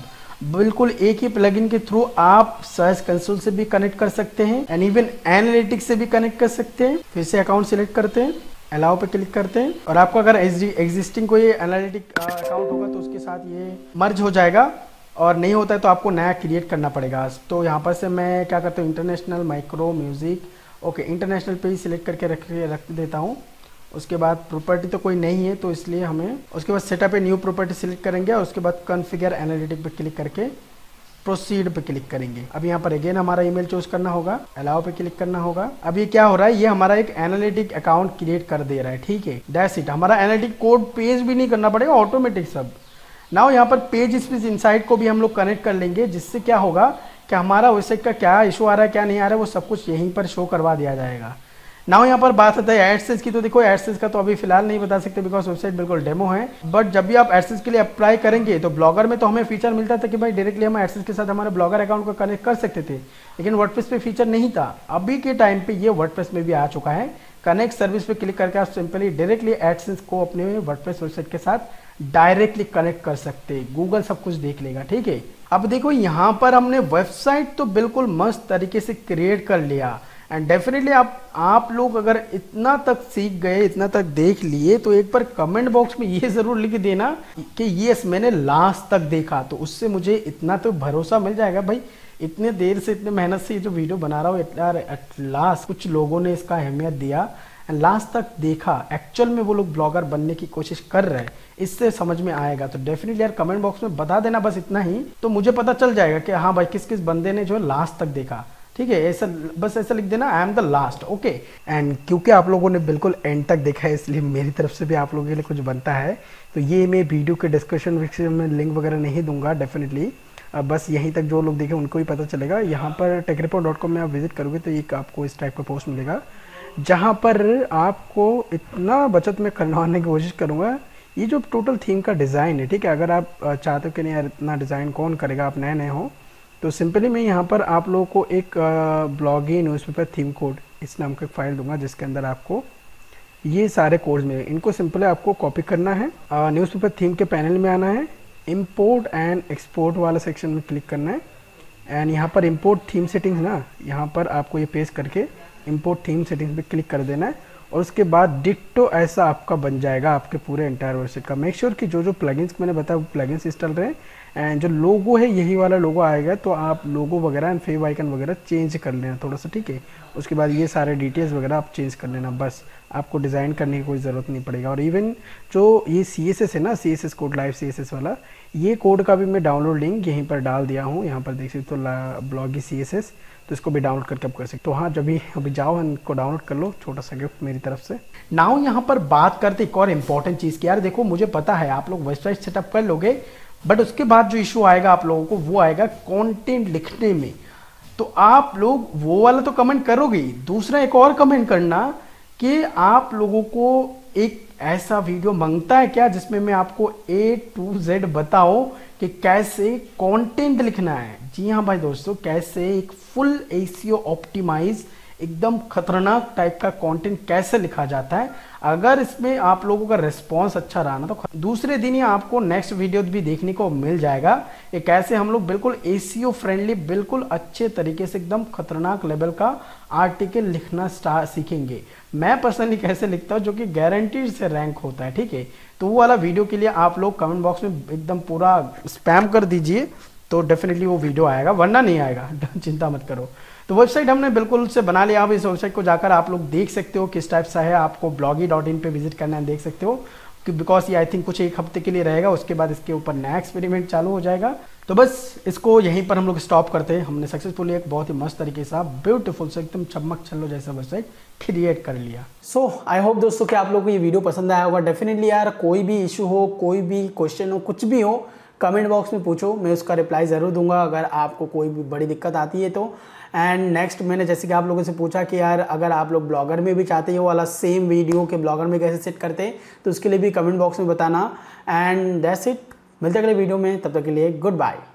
Speaker 1: बिल्कुल एक ही प्लगइन के थ्रू आप सर्च कंसोल से भी कनेक्ट कर सकते हैं एंड इवन एनालिटिक्स से भी कनेक्ट कर सकते हैं। फिर से अकाउंट सिलेक्ट करते हैं, अलाउ पे क्लिक करते हैं और आपको अगर एग्जिस्टिंग कोई एनालिटिक अकाउंट होगा तो उसके साथ ये मर्ज हो जाएगा, और नहीं होता है तो आपको नया क्रिएट करना पड़ेगा। तो यहाँ पर से मैं क्या करता हूँ, international micro music, okay international पे ही सिलेक्ट करके रख देता हूँ। उसके बाद प्रॉपर्टी तो कोई नहीं है तो इसलिए हमें उसके बाद सेटअप पे न्यू प्रॉपर्टी सिलेक्ट करेंगे और उसके बाद कॉन्फ़िगर एनालिटिक पे क्लिक करके प्रोसीड पे क्लिक करेंगे। अब यहाँ पर अगेन हमारा ईमेल चूज करना होगा, अलाउ पे क्लिक करना होगा। अब ये क्या हो रहा है, ये हमारा एक एनालिटिक अकाउंट क्रिएट कर दे रहा है, ठीक है, दैट्स इट। हमारा एनालिटिक कोड पेज भी नहीं करना पड़ेगा, ऑटोमेटिक सब। नाउ यहाँ पर पेज स्पेस इनसाइड को भी हम लोग कनेक्ट कर लेंगे, जिससे क्या होगा कि हमारा वेबसाइट का क्या इशू आ रहा है क्या नहीं आ रहा है वो सब कुछ यहीं पर शो करवा दिया जाएगा। नाउ यहाँ पर बात आता है एडसेंस की, तो देखो एडसेंस का तो अभी फिलहाल नहीं बता सकते बिकॉज वेबसाइट बिल्कुल डेमो है। बट जब भी आप एडसेंस के लिए अप्लाई करेंगे तो ब्लॉगर में तो हमें फीचर मिलता था कि भाई डायरेक्टली हम एडसेंस के साथ हमारे ब्लॉगर अकाउंट को कनेक्ट कर सकते थे, लेकिन वर्डप्रेस पे फीचर नहीं था। अभी के टाइम पे ये वर्डप्रेस में भी आ चुका है। कनेक्ट सर्विस पे क्लिक करके आप सिंपली डायरेक्टली एडसेंस को अपने वर्डप्रेस वेबसाइट के साथ डायरेक्टली कनेक्ट कर सकते हैं। गूगल सब कुछ देख लेगा, ठीक है। अब देखो यहाँ पर हमने वेबसाइट तो बिल्कुल मस्त तरीके से क्रिएट कर लिया एंड डेफिनेटली आप लोग अगर इतना तक सीख गए, इतना तक देख लिए, तो एक बार कमेंट बॉक्स में ये जरूर लिख देना कि यस मैंने लास्ट तक देखा। तो उससे मुझे इतना तो भरोसा मिल जाएगा भाई इतने देर से इतने मेहनत से ये जो वीडियो बना रहा हूँ, एट लास्ट कुछ लोगों ने इसका अहमियत दिया एंड लास्ट तक देखा, एक्चुअल में वो लोग ब्लॉगर बनने की कोशिश कर रहे हैं, इससे समझ में आएगा। तो डेफिनेटली यार कमेंट बॉक्स में बता देना बस इतना ही, तो मुझे पता चल जाएगा कि हाँ भाई किस किस बंदे ने जो लास्ट तक देखा, ठीक है। ऐसा बस ऐसा लिख देना, I am the last, okay. And क्योंकि आप लोगों ने बिल्कुल एंड तक देखा है इसलिए मेरी तरफ से भी आप लोगों के लिए कुछ बनता है। तो ये मैं वीडियो के डिस्क्रिप्शन में लिंक वगैरह नहीं दूंगा डेफिनेटली, बस यहीं तक जो लोग देखें उनको ही पता चलेगा। यहाँ पर techreport.com में आप विजिट करोगे तो एक आपको इस टाइप का पोस्ट मिलेगा, जहाँ पर आपको इतना बचत में करवाने की कोशिश करूँगा। ये जो टोटल थीम का डिज़ाइन है, ठीक है, अगर आप चाहते हो कि नहीं यार इतना डिज़ाइन कौन करेगा, आप नए नए हो, तो सिंपली मैं यहाँ पर आप लोगों को एक ब्लॉगी न्यूज़पेपर थीम कोड इस नाम का एक फाइल दूंगा, जिसके अंदर आपको ये सारे कोड्स मिलेंगे। इनको सिंपली आपको कॉपी करना है, न्यूज़पेपर थीम के पैनल में आना है, इंपोर्ट एंड एक्सपोर्ट वाला सेक्शन में क्लिक करना है एंड यहाँ पर इंपोर्ट थीम सेटिंग्स ना, यहाँ पर आपको ये पेस्ट करके इंपोर्ट थीम सेटिंग्स पे क्लिक कर देना है और उसके बाद डिट्टो ऐसा आपका बन जाएगा आपके पूरे एंटायर वेबसाइट का। मेक श्योर कि जो जो प्लगइन्स मैंने बताया वो प्लगइन्स इंस्टॉल रहे एंड जो लोगो है यही वाला लोगो आएगा, तो आप लोगो वगैरह एंड फेव आइकन वगैरह चेंज कर लेना थोड़ा सा, ठीक है। उसके बाद ये सारे डिटेल्स वगैरह आप चेंज कर लेना, बस आपको डिज़ाइन करने की कोई ज़रूरत नहीं पड़ेगा। और इवन जो ये CSS है ना, CSS कोड, लाइव CSS वाला, ये कोड का भी मैं डाउनलोड लिंक यहीं पर डाल दिया हूँ। यहाँ पर देख सकते हो ब्लॉगी CSS, तो इसको भी डाउनलोड करके आप कर सकते हो। हाँ, जब भी अभी जाओ इनको डाउनलोड कर लो, छोटा सा गिफ्ट मेरी तरफ से। नाउ यहाँ पर बात करते एक और इम्पॉर्टेंट चीज़ की, यार देखो मुझे पता है आप लोग वेबसाइट सेटअप कर लोगे, बट उसके बाद जो इशू आएगा आप लोगों को वो आएगा कंटेंट लिखने में। तो आप लोग वो वाला तो कमेंट करोगे, दूसरा एक और कमेंट करना कि आप लोगों को एक ऐसा वीडियो मांगता है क्या जिसमें मैं आपको A to Z बताऊं कि कैसे कंटेंट लिखना है। जी हाँ भाई दोस्तों, कैसे एक फुल SEO ऑप्टिमाइज एकदम खतरनाक टाइप का कंटेंट कैसे लिखा जाता है। अगर इसमें आप लोगों का रिस्पांस अच्छा रहा ना, तो दूसरे दिन ही आपको नेक्स्ट वीडियो भी देखने को मिल जाएगा कि कैसे हम लोग बिल्कुल SEO फ्रेंडली, बिल्कुल अच्छे तरीके से एकदम खतरनाक लेवल का आर्टिकल लिखना सीखेंगे। मैं पर्सनली कैसे लिखता हूँ जो कि गारंटीड से रैंक होता है, ठीक है। तो वो वाला वीडियो के लिए आप लोग कमेंट बॉक्स में एकदम पूरा स्पैम कर दीजिए, तो डेफिनेटली वो वीडियो आएगा, वरना नहीं आएगा, चिंता मत करो। तो वेबसाइट हमने बिल्कुल से बना लिया। अब इस वेबसाइट को जाकर आप लोग देख सकते हो किस टाइप सा है, आपको blogy.in पे विजिट करना है, देख सकते हो कि बिकॉज ये आई थिंक कुछ एक हफ्ते के लिए रहेगा, उसके बाद इसके ऊपर नया एक्सपेरिमेंट चालू हो जाएगा। तो बस इसको यहीं पर हम लोग स्टॉप करते हैं। हमने सक्सेसफुली एक बहुत ही मस्त तरीके से ब्यूटीफुल से एकदम चमक छल्लो जैसा वेबसाइट क्रिएट कर लिया। सो आई होप दोस्तों कि आप लोगों को ये वीडियो पसंद आया होगा। डेफिनेटली यार कोई भी इशू हो, कोई भी क्वेश्चन हो, कुछ भी हो, कमेंट बॉक्स में पूछो, मैं उसका रिप्लाई ज़रूर दूंगा अगर आपको कोई भी बड़ी दिक्कत आती है तो। एंड नेक्स्ट मैंने जैसे कि आप लोगों से पूछा कि यार अगर आप लोग ब्लॉगर में भी चाहते हो वाला सेम वीडियो के ब्लॉगर में कैसे सेट करते हैं, तो उसके लिए भी कमेंट बॉक्स में बताना। एंड दैट्स इट, मिलते अगले वीडियो में, तब तक के लिए गुड बाय।